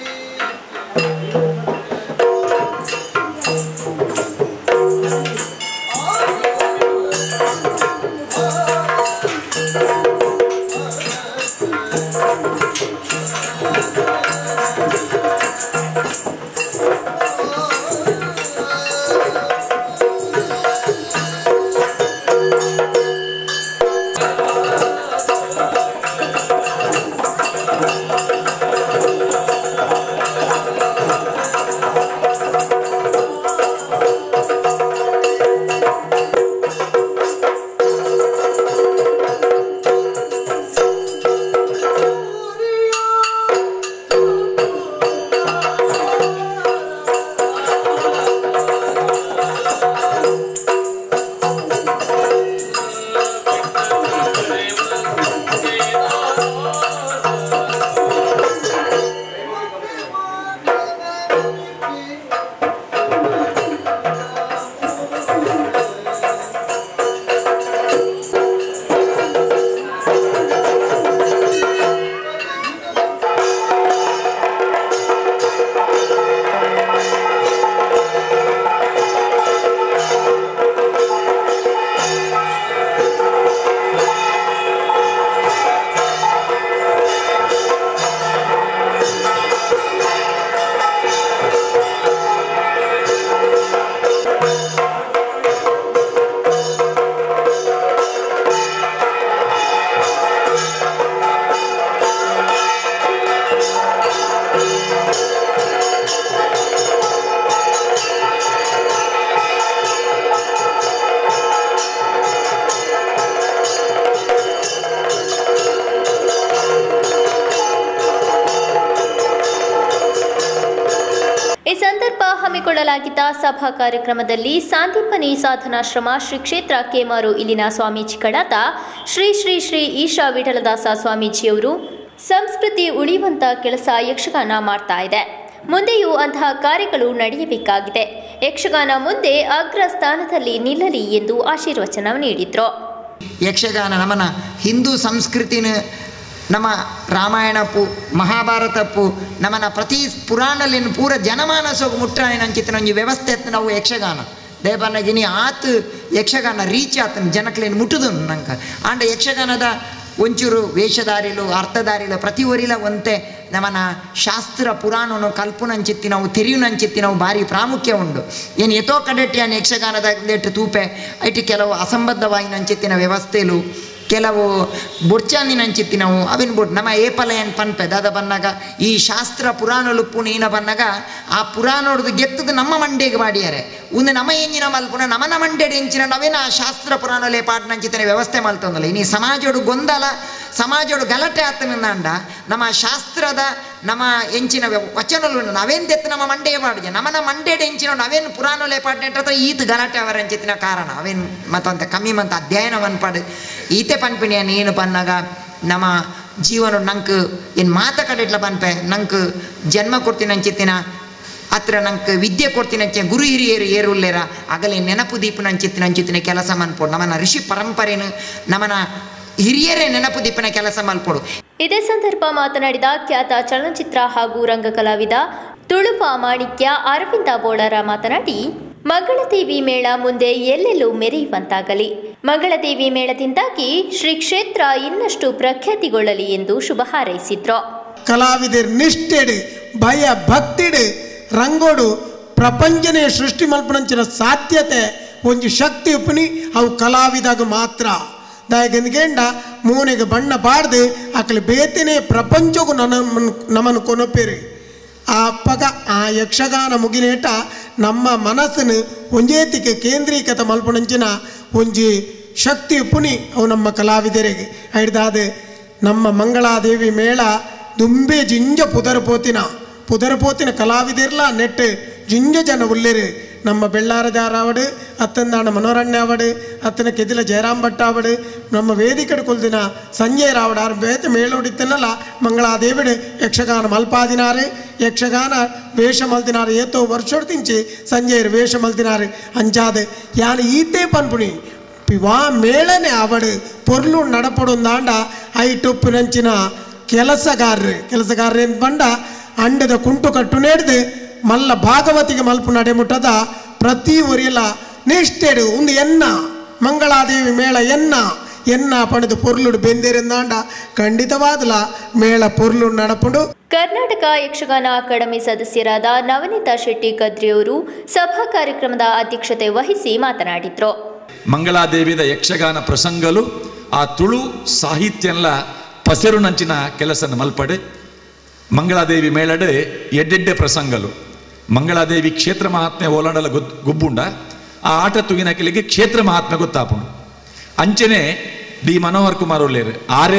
Speaker 8: ಈ ಸಂದರ್ಭ ಹಮ್ಮಿಕೊಳ್ಳಲಾಗಿದ್ದ ಸಭಾ ಕಾರ್ಯಕ್ರಮದಲ್ಲಿ ಸಾಂದೀಪನಿ ಸಾಧನಾಶ್ರಮ ಶ್ರೀ ಕ್ಷೇತ್ರ ಕೇಮಾರು ಇಲ್ಲಿನ ಸ್ವಾಮೀಜಿಗಳಾದ ಶ್ರೀ ಶ್ರೀ ಶ್ರೀ ಈಶಾ ವಿಠಲದಾಸ ಸ್ವಾಮೀಜಿಯವರು ಸಂಸ್ಕೃತಿ ಉಳಿಯುವಂತ ಕೆಲಸ ಯಕ್ಷಗಾನ ಮಾಡ್ತಾ ಇದೆ, ಮುಂದೆಯೂ ಅಂತಹ ಕಾರ್ಯಗಳು ನಡೆಯಬೇಕಾಗಿದೆ, ಯಕ್ಷಗಾನ ಮುಂದೆ ಅಗ್ರ ಸ್ಥಾನದಲ್ಲಿ ನಿಲ್ಲಲಿ ಎಂದು ಆಶೀರ್ವಚನ ನೀಡಿದ್ರು.
Speaker 10: ಯಕ್ಷಗಾನ ನಮ್ಮನ ಹಿಂದೂ ಸಂಸ್ಕೃತಿನ ನಮ್ಮ ರಾಮಾಯಣಪ್ಪು ಮಹಾಭಾರತಪ್ಪು ನಮ್ಮನ ಪ್ರತಿ ಪುರಾಣಲಿನ ಪೂರ ಜನಮಾನಸೋಗ ಮುಟ್ಟಾಯಿನಂಚಿತ್ತಿನ ಒಂಜಿ ವ್ಯವಸ್ಥೆ ನಾವು ಯಕ್ಷಗಾನ ದೇವನಗಿನಿ ಆತು ಯಕ್ಷಗಾನ ರೀಚ್ ಆತನ ಜನಕ್ಲೇನು ಮುಟ್ಟುದು ನಂಗೆ ಆಂಡ ಯಕ್ಷಗಾನದ ಒಂಚೂರು ವೇಷಧಾರಿಲು ಅರ್ಥಧಾರಿಲು ಪ್ರತಿ ಒರಿಲ ಒಂತೆ ನಮ್ಮನ ಶಾಸ್ತ್ರ ಪುರಾಣನು ಕಲ್ಪುನಂಚಿತ್ತಿ ನಾವು ತೆರಿಯುನಂಚಿತ್ತಿ ನಾವು ಭಾರಿ ಪ್ರಾಮುಖ್ಯ ಉಂಡು. ಏನು ಎತೋ ಕಡೆಟ್ಟಿ ಅನ್ ಯಕ್ಷಗಾನದ ಲೆಟ್ಟು ತೂಪೆ ಐಟಿ ಕೆಲವು ಅಸಂಬದ್ಧವಾಗಿನಂಚಿತ್ತಿನ ವ್ಯವಸ್ಥೆಲು ಕೆಲವು ಬೊಡ್ಚಾಂದಿನಂಚಿತ್ತಿ ನಾವು ಅವಿನ ಬೊಡ್ ನಮ್ಮ ಏಪಲ ಏನು ಪನ್ಪೆ ದಾದ ಬಂದಾಗ ಈ ಶಾಸ್ತ್ರ ಪುರಾಣಲು ಪುಣೀನ ಬಂದಾಗ ಆ ಪುರಾಣೋಡ್ದು ಗೆತ್ತದು ನಮ್ಮ ಮಂಡೆಗೆ ಬಾಡಿಯಾರೆ ಒಂದು ನಮ್ಮ ಎಂಜಿನ ಮಲ್ಪುನ ನಮ್ಮನ ಮಂಡೆಡ್ ಎಂಚಿನ ನಾವೇನು ಆ ಶಾಸ್ತ್ರ ಪುರಾಣಲೇ ಪಾಠನಂಚಿತ್ತಿನ ವ್ಯವಸ್ಥೆ ಮಲ್ತೊಂದಲ್ಲ ಇನ್ನು ಸಮಾಜೋಡು ಗೊಂದಲ ಸಮಾಜೋಡು ಗಲಾಟೆ ಆತನಂದ ನಮ್ಮ ಶಾಸ್ತ್ರದ ನಮ್ಮ ಎಂಚಿನ ವಚನಲು ನಾವೇನು ತೆತ್ತು ನಮ್ಮ ಮಂಡೆಗೆ ಬಾಡಿಗೆ ನಮ್ಮನ ಮಂಡೆಡ್ ಎಂಚಿನ ನಾವೇನು ಪುರಾಣಲೇ ಪಾಠ ಈತ ಗಲಾಟೆ ಅವರ ಎಂಚಿತ್ತಿನ ಕಾರಣ ಅವೇನು ಮತ್ತಂತ ಕಮ್ಮಿ ಮಂತ ಅಧ್ಯಯನ ಅನ್ಪಾಡು ಈತೆ ಪನ್ಪಿಣಿಯನ್ನು ಏನು ಪನ್ನಾಗ ನಮ್ಮ ಜೀವನ ನಂಗೆ ಏನು ಮಾತ ಕಡೆಟ್ಲ ಪನ್ಪೆ ನಂಗೆ ಜನ್ಮ ಕೊಡ್ತೀನಿ ಅಂಚಿತ್ತಿನ ಹತ್ರ ನಂಗೆ ವಿದ್ಯೆ ಕೊಡ್ತೀನಿ ಅಂಚೆ ಗುರು ಹಿರಿಯರು ಏರುಲ್ಲೇರ ಆಗಲೇ ನೆನಪು ದೀಪನ ಅಂಚಿತ್ತಿನ ಅಂಚಿತ್ತಿನ ಕೆಲಸ ಮನ್ಪೋಡು ನಮ್ಮನ ಋಷಿ ಪರಂಪರೆನು ನಮ್ಮನ ಹಿರಿಯರೇ ನೆನಪು ದೀಪನ ಕೆಲಸ ಮಲ್ಪೋಡು.
Speaker 8: ಇದೇ ಸಂದರ್ಭ ಮಾತನಾಡಿದ ಖ್ಯಾತ ಚಲನಚಿತ್ರ ಹಾಗೂ ರಂಗಕಲಾವಿದ ತುಳುಪ ಮಾಣಿಕ್ಯ ಅರವಿಂದ ಬೋಳರ ಮಾತನಾಡಿ, ಮಂಗಳದೇವಿ ಮೇಳ ಮುಂದೆ ಎಲ್ಲೆಲ್ಲೂ ಮೆರೆಯುವಂತಾಗಲಿ, ಮಂಗಳದೇವಿ ಮೇಳದಿಂದಾಗಿ ಶ್ರೀ ಕ್ಷೇತ್ರ ಇನ್ನಷ್ಟು ಪ್ರಖ್ಯಾತಿಗೊಳ್ಳಲಿ ಎಂದು ಶುಭ ಹಾರೈಸಿದ್ರು.
Speaker 11: ಕಲಾವಿದರ ನಿಷ್ಠೆಡು ಭಯ ಭಕ್ತಿಡು ರಂಗೋಡು ಪ್ರಪಂಚನೇ ಸೃಷ್ಟಿ ಮಲ್ಪನಂಚಿನ ಸಾಧ್ಯತೆ ಒಂಜಿ ಶಕ್ತಿ ಉಪ್ಪನಿ ಅವು ಕಲಾವಿದಾಗ ಮಾತ್ರ ದಾಯಗಂದ್ಗೆಂಡ ಮೂನೆಗೆ ಬಣ್ಣ ಬಾಡ್ದು ಅಕಲಿ ಬೇತನೇ ಪ್ರಪಂಚಗೂ ನನ್ನ ನಮ್ಮನ್ನು ಕೊನೊಪ್ಪೇರಿ ಆ ಪಗ ಆ ಯಕ್ಷಗಾನ ಮುಗಿನೇಟ ನಮ್ಮ ಮನಸ್ಸನ್ನು ಒಂಜೇತಿಗೆ ಕೇಂದ್ರೀಕೃತ ಮಲ್ಪನಂಚಿನ ಒಂಜಿ ಶಕ್ತಿ ಪುನಿ ಅವು ನಮ್ಮ ಕಲಾವಿದರಿಗೆ ಹಿಡ್ದಾದ ನಮ್ಮ ಮಂಗಳಾದೇವಿ ಮೇಳ ದುಂಬೆ ಜಿಂಜ ಪುದರ ಪೋತಿನ ಪುದರ ಪೋತಿನ ಕಲಾವಿದಿರ್ಲ ನೆಟ್ಟು ಜಿಂಜ ಜನ ಉಲ್ಲೇರು ನಮ್ಮ ಬೆಳ್ಳಾರ ಜಾರಾವಡು ಅತ್ತಂದಾಣ ಮನೋರಣ್ಯಾವಡು ಅತ್ತನ ಕೆದಿಲ ಜಯರಾಮ್ ಭಟ್ ಆವಡು ನಮ್ಮ ವೇದಿಕೆ ಕೊಲ್ದಿನ ಸಂಜಯ್ ರಾವಡು ಆರು ಬೇತ ಮೇಳೋಡಿತ್ತನಲ್ಲ ಮಂಗಳಾದೇವಿಡು ಯಕ್ಷಗಾನ ಮಲ್ಪಾದಿನಾರು ಯಕ್ಷಗಾನ ವೇಷ ಮಲ್ದಿನಾರು ಏತೋ ವರ್ಷೋಡ್ತಿಂಚಿ ಸಂಜಯರು ವೇಷ ಮಲ್ದಿನಾರು ಅಂಚಾದ ಯಾನು ಈತೆ ಪನ್ಪುಣಿ ವಾ ಮೇಳನೆ ಅವಡು ಪೊರ್ಲು ನಡಪಡೊಂದಾಂಡ ಐಟೊಪ್ಪು ನಂಚಿನ ಕೆಲಸಗಾರರು ಕೆಲಸಗಾರರು ಏನು ಬಂಡ ಅಂಡದ ಕುಂಟು ಕಟ್ಟು ನೆಡ್ದು ಮಲ್ಲ ಭಾಗವತಿಗೆ ಮಲ್ಪು ನಡೆಮುಟ್ಟದ ಪ್ರತಿ ಒರಿಯಲ ನಿಷ್ಠೆಡು ಒಂದು ಎನ್ನ ಮಂಗಳಾದೇವಿ ಮೇಳ ಎನ್ನ ಎನ್ನ ಪಡೆದು ಪೊರ್ಲುಡು ಬೆಂದೇರಿಂದಾಂಡ ಖಂಡಿತವಾದಲ ಮೇಳ ಪೊರ್ಲು ನಡಪುಡು.
Speaker 8: ಕರ್ನಾಟಕ ಯಕ್ಷಗಾನ ಅಕಾಡೆಮಿ ಸದಸ್ಯರಾದ ನವನೀತಾ ಶೆಟ್ಟಿ ಕದ್ರಿಯವರು ಸಭಾ ಕಾರ್ಯಕ್ರಮದ ಅಧ್ಯಕ್ಷತೆ ವಹಿಸಿ ಮಾತನಾಡಿದ್ರು.
Speaker 12: ಮಂಗಳಾದೇವಿದ ಯಕ್ಷಗಾನ ಪ್ರಸಂಗಲು ಆ ತುಳು ಸಾಹಿತ್ಯಲ್ಲ ಪಸೆರು ನಂಚಿನ ಕೆಲಸನ ಮಲ್ಪಡೆ ಮಂಗಳಾದೇವಿ ಮೇಳಡೆ ಎಡ್ಡೆಡ್ಡೆ ಪ್ರಸಂಗಲು ಮಂಗಳಾದೇವಿ ಕ್ಷೇತ್ರ ಮಹಾತ್ಮೆ ಓಲಾಂಡಲ ಗೊತ್ ಗುಬ್ಬುಂಡ ಆ ಆಟ ತುಗಿನ ಕೆಲಿಗೆ ಕ್ಷೇತ್ರ ಮಹಾತ್ಮೆ ಗೊತ್ತಾಪುಂಡು ಅಂಚನೆ ಡಿ ಮನೋಹರ್ ಕುಮಾರ್ ಒಲ್ಲೇರು ಆರೇ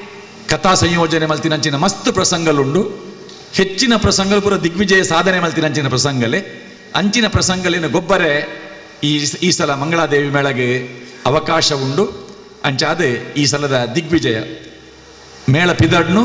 Speaker 12: ಕಥಾ ಸಂಯೋಜನೆ ಮಲ್ತಿನಂಚಿನ ಮಸ್ತ್ ಪ್ರಸಂಗಲುಂಡು ಹೆಚ್ಚಿನ ಪ್ರಸಂಗಲು ಪೂರ ದಿಗ್ವಿಜಯ ಸಾಧನೆ ಮಲ್ತಿನಂಚಿನ ಪ್ರಸಂಗಲೆ ಅಂಚಿನ ಪ್ರಸಂಗಲಿನ ಗೊಬ್ಬರೇ ಈ ಈ ಸಲ ಮಂಗಳಾದೇವಿ ಮೇಳಗೆ ಅವಕಾಶ ಉಂಡು ಅಂಚಾದೆ ಈ ಸಲದ ದಿಗ್ವಿಜಯ ಮೇಳ ಪಿದಡ್ನು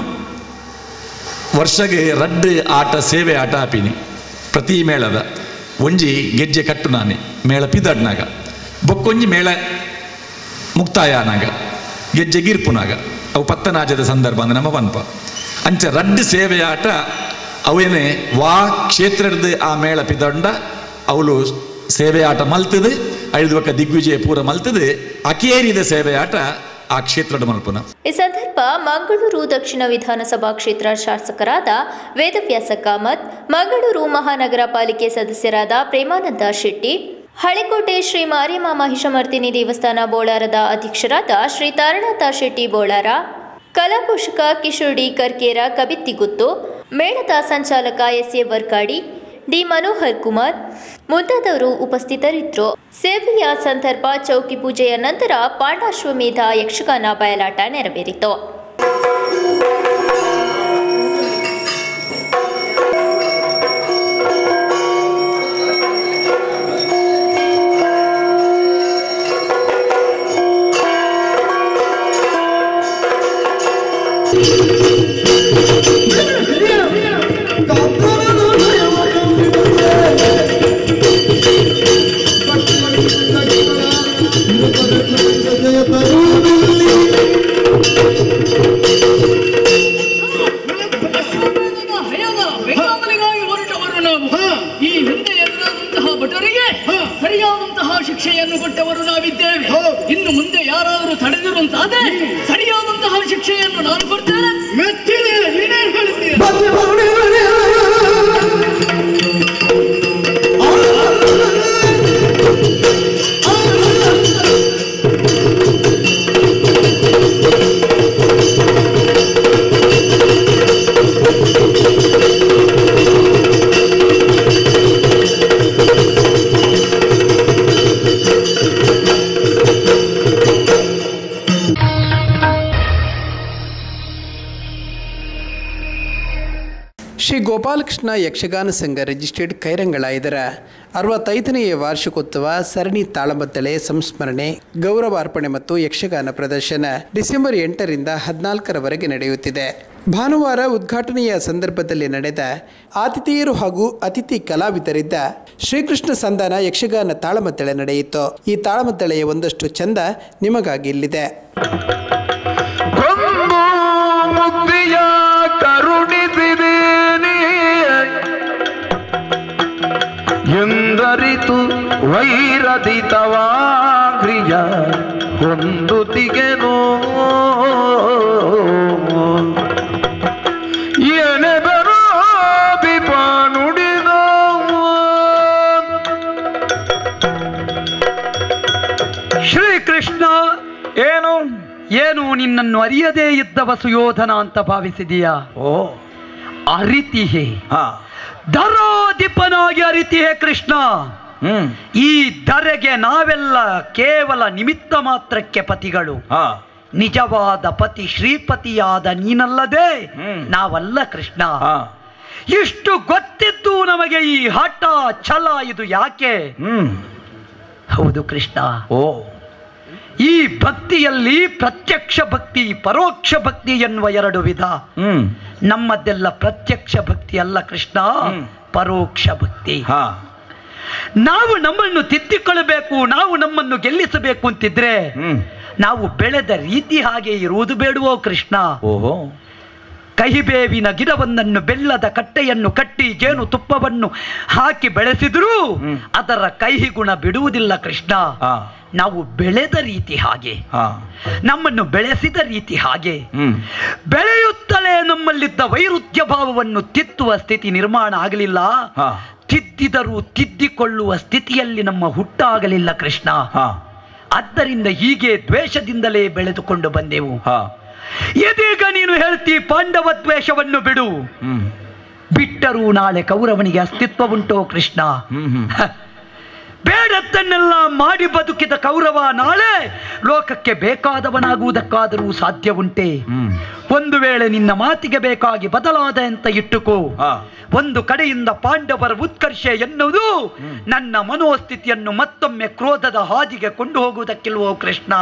Speaker 12: ವರ್ಷಗೆ ರಡ್ಡು ಆಟ ಸೇವೆ ಆಟ ಆಪಿನಿ ಪ್ರತಿ ಮೇಳದ ಒಂಜಿ ಗೆಜ್ಜೆ ಕಟ್ಟು ನಾನಿ ಮೇಳ ಪಿದಡ್ನಾಗ ಬೊಕ್ಕೊಂಜಿ ಮೇಳ ಮುಕ್ತಾಯನಾಗ ಗೆಜ್ಜೆ ಗಿರ್ಪುನಾಗ ಅವು ಪತ್ತನಾಜದ ಸಂದರ್ಭ ಅಂದ್ರೆ ನಮ್ಮ ಪನ್ಪ ಅಂಚ ರಡ್ಡು ಸೇವೆ ಆಟ ಅವೇನೇ ವಾ ಕ್ಷೇತ್ರದ ಆ ಮೇಳ ಪಿದಡ್ಡ ಅವಳು ಸೇವೆ ಆಟ ಮಲ್ತದೆ ಐದು ಒಕ್ಕ ದಿಗ್ವಿಜಯ ಪೂರ ಮಲ್ತದೆ ಅಕೇರಿದ ಸೇವೆ ಆಟ ಆ ಕ್ಷೇತ್ರದ ಮಲ್ಪನ.
Speaker 8: ಈ ಸಂದರ್ಭ ಮಂಗಳೂರು ದಕ್ಷಿಣ ವಿಧಾನಸಭಾ ಕ್ಷೇತ್ರ ಶಾಸಕರಾದ ವೇದವ್ಯಾಸ ಕಾಮತ್, ಮಂಗಳೂರು ಮಹಾನಗರ ಪಾಲಿಕೆ ಸದಸ್ಯರಾದ ಪ್ರೇಮಾನಂದ ಶೆಟ್ಟಿ, ಹಳೆಕೋಟೆ ಶ್ರೀ ಮಾರಿಯಮ್ಮ ಮಹಿಷಮರ್ದಿನಿ ದೇವಸ್ಥಾನ ಬೋಳಾರದ ಅಧ್ಯಕ್ಷರಾದ ಶ್ರೀ ತಾರನಾಥ ಶೆಟ್ಟಿ ಬೋಳಾರ, ಕಲಾಪೋಷಕ ಕಿಶೋರ್ ಡಿ ಕರ್ಕೇರ ಕಬಿತ್ತಿಗುತ್ತು, ಮೇಳದ ಸಂಚಾಲಕ S A Varkadi, D Manohar Kumar ಮುಂತಾದವರು ಉಪಸ್ಥಿತರಿದ್ದರು. ಸೇವೆಯ ಸಂದರ್ಭ ಚೌಕಿ ಪೂಜೆಯ ನಂತರ ಪಾಂಡಾಶ್ವಮೇಧ ಯಕ್ಷಗಾನ ಬಯಲಾಟ ನೆರವೇರಿತು.
Speaker 13: ಹಿಂದೆ ಎದುರಾದಂತಹ ಭಟರಿಗೆ ಸರಿಯಾದಂತಹ ಶಿಕ್ಷೆಯನ್ನು ಕೊಟ್ಟವರು ನಾವಿದ್ದೇವೆ. ಇನ್ನು ಮುಂದೆ ಯಾರಾದರೂ ತಡೆದರು ಅಂತಾದ್ರೆ ಸರಿಯಾದಂತಹ ಶಿಕ್ಷೆಯನ್ನು ನಾನು ಕೊಡ್ತೇನೆ. ಮೆಚ್ಚಿದೆ, ನೀನೇನು ಹೇಳ್ತೀಯ?
Speaker 1: ಶ್ರೀ ಗೋಪಾಲಕೃಷ್ಣ ಯಕ್ಷಗಾನ ಸಂಘ ರಿಜಿಸ್ಟರ್ಡ್ ಕೈರಂಗಳ ಇದರ ಅರವತ್ತೈದನೆಯ ವಾರ್ಷಿಕೋತ್ಸವ ಸರಣಿ ತಾಳಮದ್ದಳೆ ಸಂಸ್ಮರಣೆ ಗೌರವಾರ್ಪಣೆ ಮತ್ತು ಯಕ್ಷಗಾನ ಪ್ರದರ್ಶನ ಡಿಸೆಂಬರ್ ಎಂಟರಿಂದ ಹದಿನಾಲ್ಕರವರೆಗೆ ನಡೆಯುತ್ತಿದೆ. ಭಾನುವಾರ ಉದ್ಘಾಟನೆಯ ಸಂದರ್ಭದಲ್ಲಿ ನಡೆದ ಆತಿಥೇಯರು ಹಾಗೂ ಅತಿಥಿ ಕಲಾವಿದರಿದ್ದ ಶ್ರೀಕೃಷ್ಣ ಸಂಧಾನ ಯಕ್ಷಗಾನ ತಾಳಮದ್ದಳೆ ನಡೆಯಿತು. ಈ ತಾಳಮದ್ದಳೆಯ ಒಂದಷ್ಟು ಚಂದ ನಿಮಗಾಗಿ ಇಲ್ಲಿದೆ.
Speaker 14: ಎಂದರಿತು ವೈರದಿತವಾಗ್ರಿಯ ಒಂದು ತಿಗೆನೋ ಎನೆಬರೋ ಬಿಪ ನುಡಿದ
Speaker 15: ಶ್ರೀಕೃಷ್ಣ. ಏನು ಏನು ನಿನ್ನನ್ನು ಅರಿಯದೇ ಇದ್ದವ ಸುಯೋಧನ ಅಂತ ಭಾವಿಸಿದೀಯಾ? ಓ ಅರಿತಿಹೆ, ದರಾಧಿಪನಾಗಿ ಅರಿತಿಹೆ ಕೃಷ್ಣ. ಈ ಧರೆಗೆ ನಾವೆಲ್ಲ ಕೇವಲ ನಿಮಿತ್ತ ಮಾತ್ರಕ್ಕೆ ಪತಿಗಳು. ನಿಜವಾದ ಪತಿ ಶ್ರೀಪತಿಯಾದ ನೀನಲ್ಲದೆ ನಾವಲ್ಲ ಕೃಷ್ಣ. ಇಷ್ಟು ಗೊತ್ತಿದ್ದು ನಮಗೆ ಈ ಹಠ ಛಲ ಇದು ಯಾಕೆ? ಹೌದು ಕೃಷ್ಣ. ಓ ಈ ಭಕ್ತಿಯಲ್ಲಿ ಪ್ರತ್ಯಕ್ಷ ಭಕ್ತಿ ಪರೋಕ್ಷ ಭಕ್ತಿ ಎನ್ನುವ ಎರಡು ವಿಧ. ನಮ್ಮದೆಲ್ಲ ಪ್ರತ್ಯಕ್ಷ ಭಕ್ತಿ ಅಲ್ಲ ಕೃಷ್ಣ, ಪರೋಕ್ಷ ಭಕ್ತಿ. ನಾವು ನಮ್ಮನ್ನು ತಿದ್ದಿಕೊಳ್ಳಬೇಕು, ನಾವು ನಮ್ಮನ್ನು ಗೆಲ್ಲಿಸಬೇಕು ಅಂತಿದ್ರೆ ನಾವು ಬೆಳೆದ ರೀತಿ ಹಾಗೆ ಇರುವುದು ಬೇಡುವೋ ಕೃಷ್ಣ? ಓಹೋ, ಕಹಿಬೇವಿನ ಗಿಡವೊಂದನ್ನು ಬೆಲ್ಲದ ಕಟ್ಟೆಯನ್ನು ಕಟ್ಟಿ ಜೇನು ತುಪ್ಪವನ್ನು ಹಾಕಿ ಬೆಳೆಸಿದ್ರೂ ಅದರ ಕಹಿ ಗುಣ ಬಿಡುವುದಿಲ್ಲ ಕೃಷ್ಣ. ನಾವು ಬೆಳೆದ ರೀತಿ ಹಾಗೆ, ನಮ್ಮನ್ನು ಬೆಳೆಸಿದ ರೀತಿ ಹಾಗೆ. ಬೆಳೆಯುತ್ತಲೇ ನಮ್ಮಲ್ಲಿದ್ದ ವೈರುಧ್ಯ ಭಾವವನ್ನು ತಿತ್ತುವ ಸ್ಥಿತಿ ನಿರ್ಮಾಣ ಆಗಲಿಲ್ಲ. ತಿದ್ದಿದರೂ ತಿದ್ದಿಕೊಳ್ಳುವ ಸ್ಥಿತಿಯಲ್ಲಿ ನಮ್ಮ ಹುಟ್ಟಾಗಲಿಲ್ಲ ಕೃಷ್ಣ. ಆದ್ದರಿಂದ ಹೀಗೆ ದ್ವೇಷದಿಂದಲೇ ಬೆಳೆದುಕೊಂಡು ಬಂದೆವು. ಇದೀಗ ನೀನು ಹೇಳ್ತಿ ಪಾಂಡವ ದ್ವೇಷವನ್ನು ಬಿಡು. ಬಿಟ್ಟರೂ ನಾಳೆ ಕೌರವನಿಗೆ ಅಸ್ತಿತ್ವ ಉಂಟೋ ಕೃಷ್ಣ? ಬೇಡದ್ದನ್ನೆಲ್ಲ ಮಾಡಿ ಬದುಕಿದ ಕೌರವ ನಾಳೆ ಲೋಕಕ್ಕೆ ಬೇಕಾದವನಾಗುವುದಕ್ಕಾದರೂ ಸಾಧ್ಯ ಉಂಟೆ? ಒಂದು ವೇಳೆ ನಿನ್ನ ಮಾತಿಗೆ ಬೇಕಾಗಿ ಬದಲಾದ ಅಂತ ಇಟ್ಟುಕೋ. ಒಂದು ಕಡೆಯಿಂದ ಪಾಂಡವರ ಉತ್ಕರ್ಷ ಎನ್ನುವುದು ನನ್ನ ಮನೋಸ್ಥಿತಿಯನ್ನು ಮತ್ತೊಮ್ಮೆ ಕ್ರೋಧದ ಹಾದಿಗೆ ಕೊಂಡು ಹೋಗುವುದಕ್ಕಿಲ್ವೋ ಕೃಷ್ಣ?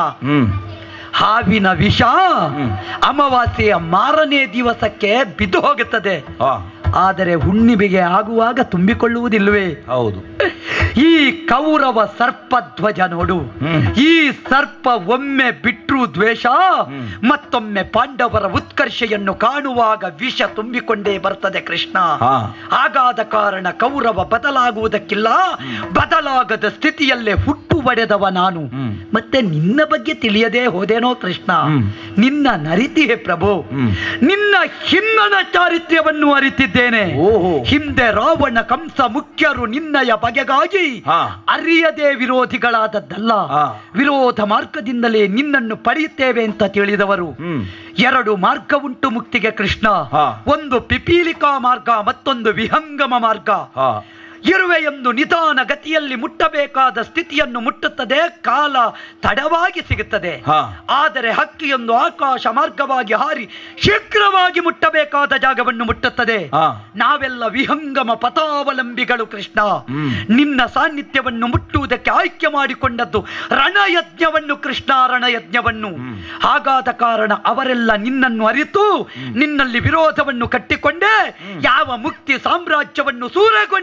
Speaker 15: ಹಾವಿನ ವಿಷ ಅಮಾವಾಸ್ಯೆಯ ಮಾರನೇ ದಿವಸಕ್ಕೆ ಬಿದ್ದು ಹೋಗುತ್ತದೆ, ಆದರೆ ಹುಣ್ಣಿಮೆಗೆ ಆಗುವಾಗ ತುಂಬಿಕೊಳ್ಳುವುದಿಲ್ಲವೇ? ಹೌದು. ಈ ಕೌರವ ಸರ್ಪಧ್ವಜ ನೋಡು, ಈ ಸರ್ಪ ಒಮ್ಮೆ ಬಿಟ್ಟರು ದ್ವೇಷ, ಮತ್ತೊಮ್ಮೆ ಪಾಂಡವರ ಉತ್ಕರ್ಷೆಯನ್ನು ಕಾಣುವಾಗ ವಿಷ ತುಂಬಿಕೊಂಡೇ ಬರ್ತದೆ ಕೃಷ್ಣ. ಹಾಗಾದ ಕಾರಣ ಕೌರವ ಬದಲಾಗುವುದಕ್ಕಿಲ್ಲ, ಬದಲಾಗದ ಸ್ಥಿತಿಯಲ್ಲೇ ಹುಟ್ಟು ಒಡೆದವ ನಾನು. ಮತ್ತೆ ನಿನ್ನ ಬಗ್ಗೆ ತಿಳಿಯದೇ ಹೋದೇನೋ ಕೃಷ್ಣ? ನಿನ್ನ ನರಿತಿಹೆ ಪ್ರಭು, ನಿನ್ನ ಹಿಮ್ಮನ ಚಾರಿತ್ರ್ಯವನ್ನು ಅರಿತಿದ್ದೇನೆ. ಹಿಂದೆ ರಾವಣ ಕಂಸ ಮುಖ್ಯರು ನಿನ್ನಯ ಬಗೆಗಾಗಿ ಅರಿಯದೆ ವಿರೋಧಿಗಳಾದದ್ದಲ್ಲ, ವಿರೋಧ ಮಾರ್ಗದಿಂದಲೇ ನಿನ್ನನ್ನು ಪಡೆಯುತ್ತೇವೆ ಅಂತ ತಿಳಿದವರು. ಎರಡು ಮಾರ್ಗ ಉಂಟು ಮುಕ್ತಿಗೆ ಕೃಷ್ಣ, ಒಂದು ಪಿಪೀಲಿಕಾ ಮಾರ್ಗ, ಮತ್ತೊಂದು ವಿಹಂಗಮ ಮಾರ್ಗ. ಇರುವೆ ಎಂದು ನಿಧಾನ ಗತಿಯಲ್ಲಿ ಮುಟ್ಟಬೇಕಾದ ಸ್ಥಿತಿಯನ್ನು ಮುಟ್ಟುತ್ತದೆ, ಕಾಲ ತಡವಾಗಿ ಸಿಗುತ್ತದೆ. ಆದರೆ ಹಕ್ಕಿಯೊಂದು ಆಕಾಶ ಮಾರ್ಗವಾಗಿ ಹಾರಿ ಶೀಘ್ರವಾಗಿ ಮುಟ್ಟಬೇಕಾದ ಜಾಗವನ್ನು ಮುಟ್ಟುತ್ತದೆ. ನಾವೆಲ್ಲ ವಿಹಂಗಮ ಪಥಾವಲಂಬಿಗಳು ಕೃಷ್ಣ. ನಿನ್ನ ಸಾನ್ನಿಧ್ಯವನ್ನು ಮುಟ್ಟುವುದಕ್ಕೆ ಆಯ್ಕೆ ಮಾಡಿಕೊಂಡದ್ದು ರಣಯಜ್ಞವನ್ನು ಕೃಷ್ಣ, ರಣಯಜ್ಞವನ್ನು. ಹಾಗಾದ ಕಾರಣ ಅವರೆಲ್ಲ ನಿನ್ನನ್ನು ಅರಿತು ನಿನ್ನಲ್ಲಿ ವಿರೋಧವನ್ನು ಕಟ್ಟಿಕೊಂಡೇ ಯಾವ ಮುಕ್ತಿ ಸಾಮ್ರಾಜ್ಯವನ್ನು ಸೂರೆಗೊಂಡರೋ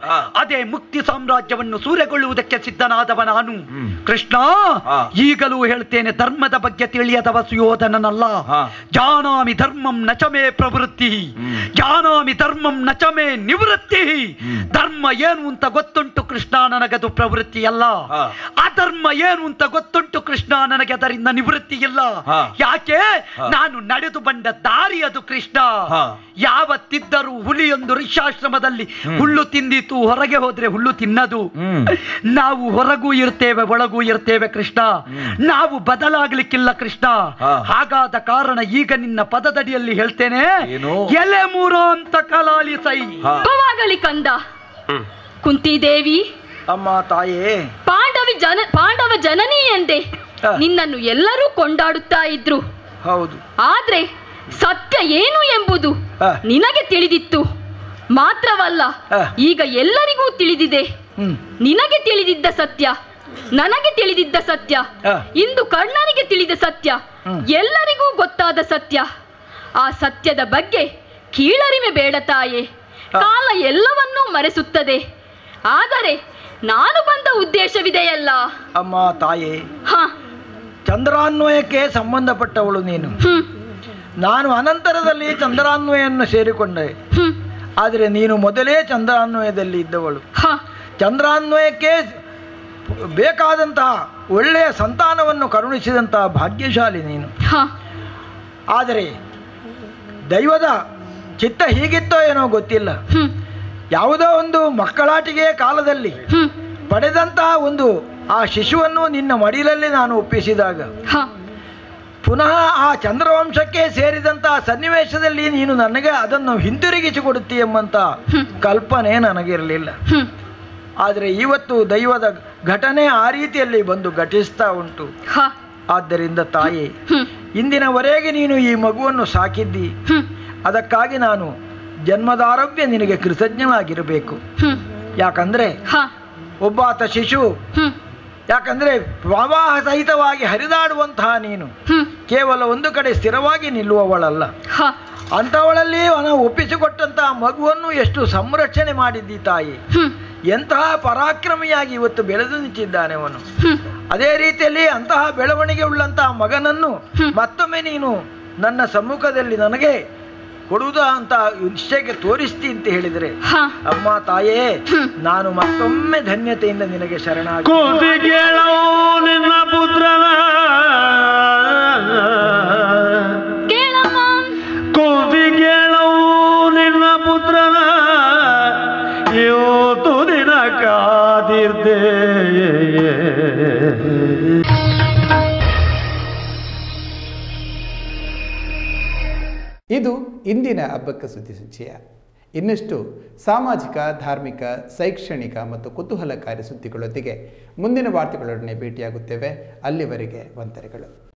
Speaker 15: ಅದೇ ಮುಕ್ತಿ ಸಾಮ್ರಾಜ್ಯವನ್ನು ಸೂರೆಗೊಳ್ಳುವುದಕ್ಕೆ ಸಿದ್ಧನಾದವ ನಾನು. ಕೃಷ್ಣ, ಈಗಲೂ ಹೇಳ್ತೇನೆ, ಧರ್ಮದ ಬಗ್ಗೆ ತಿಳಿಯದವ ಸುಯೋಧನನಲ್ಲ. ಜಾನಾಮಿ ಧರ್ಮಂ ನಚಮೇ ಪ್ರವೃತ್ತಿ, ಜಾನಾಮಿ ಧರ್ಮಂ ನಚಮೇ ನಿವೃತ್ತಿ. ಧರ್ಮ ಏನು ಅಂತ ಗೊತ್ತುಂಟು ಕೃಷ್ಣ, ನನಗದು ಪ್ರವೃತ್ತಿ ಅಲ್ಲ. ಅಧರ್ಮ ಏನು ಅಂತ ಗೊತ್ತುಂಟು ಕೃಷ್ಣ, ನನಗೆ ಅದರಿಂದ ನಿವೃತ್ತಿ ಇಲ್ಲ. ಯಾಕೆ? ನಾನು ನಡೆದು ಬಂದ ದಾರಿ ಅದು ಕೃಷ್ಣ. ಯಾವತ್ತಿದ್ದರೂ ಹುಲಿಯೊಂದು ಋಷ್ಯಾಶ್ರಮದಲ್ಲಿ ಹುಲ್ಲು ತಿಂದಿತು, ಹೊರಗೆ ಹೋದ್ರೆ ಹುಲ್ಲು ತಿನ್ನದು. ನಾವು ಹೊರಗೂ ಇರ್ತೇವೆ, ಒಳಗೂ ಇರ್ತೇವೆ ಕೃಷ್ಣ. ನಾವು ಬದಲಾಗ್ಲಿಕ್ಕಿಲ್ಲ ಕೃಷ್ಣ. ಹಾಗಾದ ಕಾರಣ ಈಗ ನಿನ್ನ ಪದದಡಿಯಲ್ಲಿ ಹೇಳ್ತೇನೆ, ಎಲೆ ಮೂರೋ ಅಂತ ಕಲಾಲಿಸೈ
Speaker 16: ಕಂದ. ಕುಂತಿದೇವಿ
Speaker 15: ಅಮ್ಮ ತಾಯೇ,
Speaker 16: ಪಾಂಡವಿ ಜನ ಪಾಂಡವ ಜನನಿ ಎಂದೇ ನಿನ್ನನ್ನು ಎಲ್ಲರೂ ಕೊಂಡಾಡುತ್ತಾ ಇದ್ರು.
Speaker 15: ಹೌದು.
Speaker 16: ಆದ್ರೆ ಸತ್ಯ ಏನು ಎಂಬುದು ನಿನಗೆ ತಿಳಿದಿತ್ತು. ಮಾತ್ರವಲ್ಲ, ಈಗ ಎಲ್ಲರಿಗೂ ತಿಳಿದಿದೆ. ನಿನಗೆ ತಿಳಿದಿದ್ದ ಸತ್ಯ, ನನಗೆ ತಿಳಿದಿದ್ದ ಸತ್ಯ, ಇಂದು ಕರ್ಣನಿಗೆ ತಿಳಿದ ಸತ್ಯ, ಎಲ್ಲರಿಗೂ ಗೊತ್ತಾದ ಸತ್ಯ. ಆ ಸತ್ಯದ ಬಗ್ಗೆ ಕೀಳರಿಮೆ ಬೇಡ ತಾಯೇ. ಕಾಲ ಎಲ್ಲವನ್ನೂ ಮರೆಸುತ್ತದೆ. ಆದರೆ ನಾನು ಬಂದ ಉದ್ದೇಶವಿದೆಯಲ್ಲ.
Speaker 15: ಅಮ್ಮ ತಾಯೇ, ಚಂದ್ರಾನ್ವಯಕ್ಕೆ ಸಂಬಂಧಪಟ್ಟವಳು ನೀನು. ನಾನು ಅನಂತರದಲ್ಲಿ ಚಂದ್ರಾನ್ವಯನ್ನು ಸೇರಿಕೊಂಡೆ. ಆದರೆ ನೀನು ಮೊದಲೇ ಚಂದ್ರಾನ್ವಯದಲ್ಲಿ ಇದ್ದವಳು. ಚಂದ್ರಾನ್ವಯಕ್ಕೆ ಬೇಕಾದಂತಹ ಒಳ್ಳೆಯ ಸಂತಾನವನ್ನು ಕರುಣಿಸಿದಂತಹ ಭಾಗ್ಯಶಾಲಿ ನೀನು. ಆದರೆ ದೈವದ ಚಿತ್ತ ಹೀಗಿತ್ತೋ ಏನೋ ಗೊತ್ತಿಲ್ಲ. ಯಾವುದೋ ಒಂದು ಮಕ್ಕಳಾಟಿಗೆ ಕಾಲದಲ್ಲಿ ಪಡೆದಂತಹ ಒಂದು ಆ ಶಿಶುವನ್ನು ನಿನ್ನ ಮಡಿಲಲ್ಲಿ ನಾನು ಒಪ್ಪಿಸಿದಾಗ ಪುನಃ ಆ ಚಂದ್ರವಂಶಕ್ಕೆ ಸೇರಿದಂತಹ ಸನ್ನಿವೇಶದಲ್ಲಿ ನೀನು ನನಗೆ ಅದನ್ನು ಹಿಂತಿರುಗಿಸಿ ಕೊಡುತ್ತಿ ಎಂಬಂತ ಕಲ್ಪನೆ ನನಗಿರಲಿಲ್ಲ. ಆದರೆ ಇವತ್ತು ದೈವದ ಘಟನೆ ಆ ರೀತಿಯಲ್ಲಿ ಬಂದು ಘಟಿಸ್ತಾ ಉಂಟು. ಆದ್ದರಿಂದ ತಾಯಿ, ಇಂದಿನವರೆಗೆ ನೀನು ಈ ಮಗುವನ್ನು ಸಾಕಿದ್ದಿ, ಅದಕ್ಕಾಗಿ ನಾನು ಜನ್ಮದಾರವ್ಯ ನಿನಗೆ ಕೃತಜ್ಞನಾಗಿರಬೇಕು. ಯಾಕಂದ್ರೆ ಒಬ್ಬಾತ ಶಿಶು, ಯಾಕಂದ್ರೆ ಪ್ರವಾಹ ಸಹಿತವಾಗಿ ಹರಿದಾಡುವಂತಹ ನೀನು ಕೇವಲ ಒಂದು ಕಡೆ ಸ್ಥಿರವಾಗಿ ನಿಲ್ಲುವವಳಲ್ಲ. ಅಂಥವಳಲ್ಲಿ ಅವನು ಒಪ್ಪಿಸಿಕೊಟ್ಟಂತಹ ಮಗುವನ್ನು ಎಷ್ಟು ಸಂರಕ್ಷಣೆ ಮಾಡಿದ್ದಿ ತಾಯಿ. ಎಂತಹ ಪರಾಕ್ರಮಿಯಾಗಿ ಇವತ್ತು ಬೆಳೆದು ನಿಂತಿದ್ದಾನೆ ಅವನು. ಅದೇ ರೀತಿಯಲ್ಲಿ ಅಂತಹ ಬೆಳವಣಿಗೆ ಉಳ್ಳಂತಹ ಮಗನನ್ನು ಮತ್ತೊಮ್ಮೆ ನೀನು ನನ್ನ ಸಮ್ಮುಖದಲ್ಲಿ ನನಗೆ ಕೊಡುವುದ ಅಂತ ನಿಶ್ಚಯಕ್ಕೆ ತೋರಿಸ್ತಿ ಅಂತ ಹೇಳಿದರೆ, ಅಮ್ಮ ತಾಯೇ, ನಾನು ಮತ್ತೊಮ್ಮೆ ಧನ್ಯತೆಯಿಂದ ನಿನಗೆ ಶರಣಾಗಿ
Speaker 14: ನಿನ್ನ ಪುತ್ರನ ಕೋಟಿ ಕೇಳವು ನಿನ್ನ ಪುತ್ರನ ಇವತ್ತು ದಿನ ಕಾದಿರ್ದೆ.
Speaker 1: ಇದು ಇಂದಿನ ಹಬ್ಬಕ್ಕ ಸುದ್ದಿ ಸಂಚಯ. ಇನ್ನಷ್ಟು ಸಾಮಾಜಿಕ, ಧಾರ್ಮಿಕ, ಶೈಕ್ಷಣಿಕ ಮತ್ತು ಕುತೂಹಲಕಾರಿ ಸುದ್ದಿಗಳೊಂದಿಗೆ ಮುಂದಿನ ವಾರ್ತೆಗಳೊಡನೆ ಭೇಟಿಯಾಗುತ್ತೇವೆ. ಅಲ್ಲಿವರೆಗೆ ವಂದನೆಗಳು.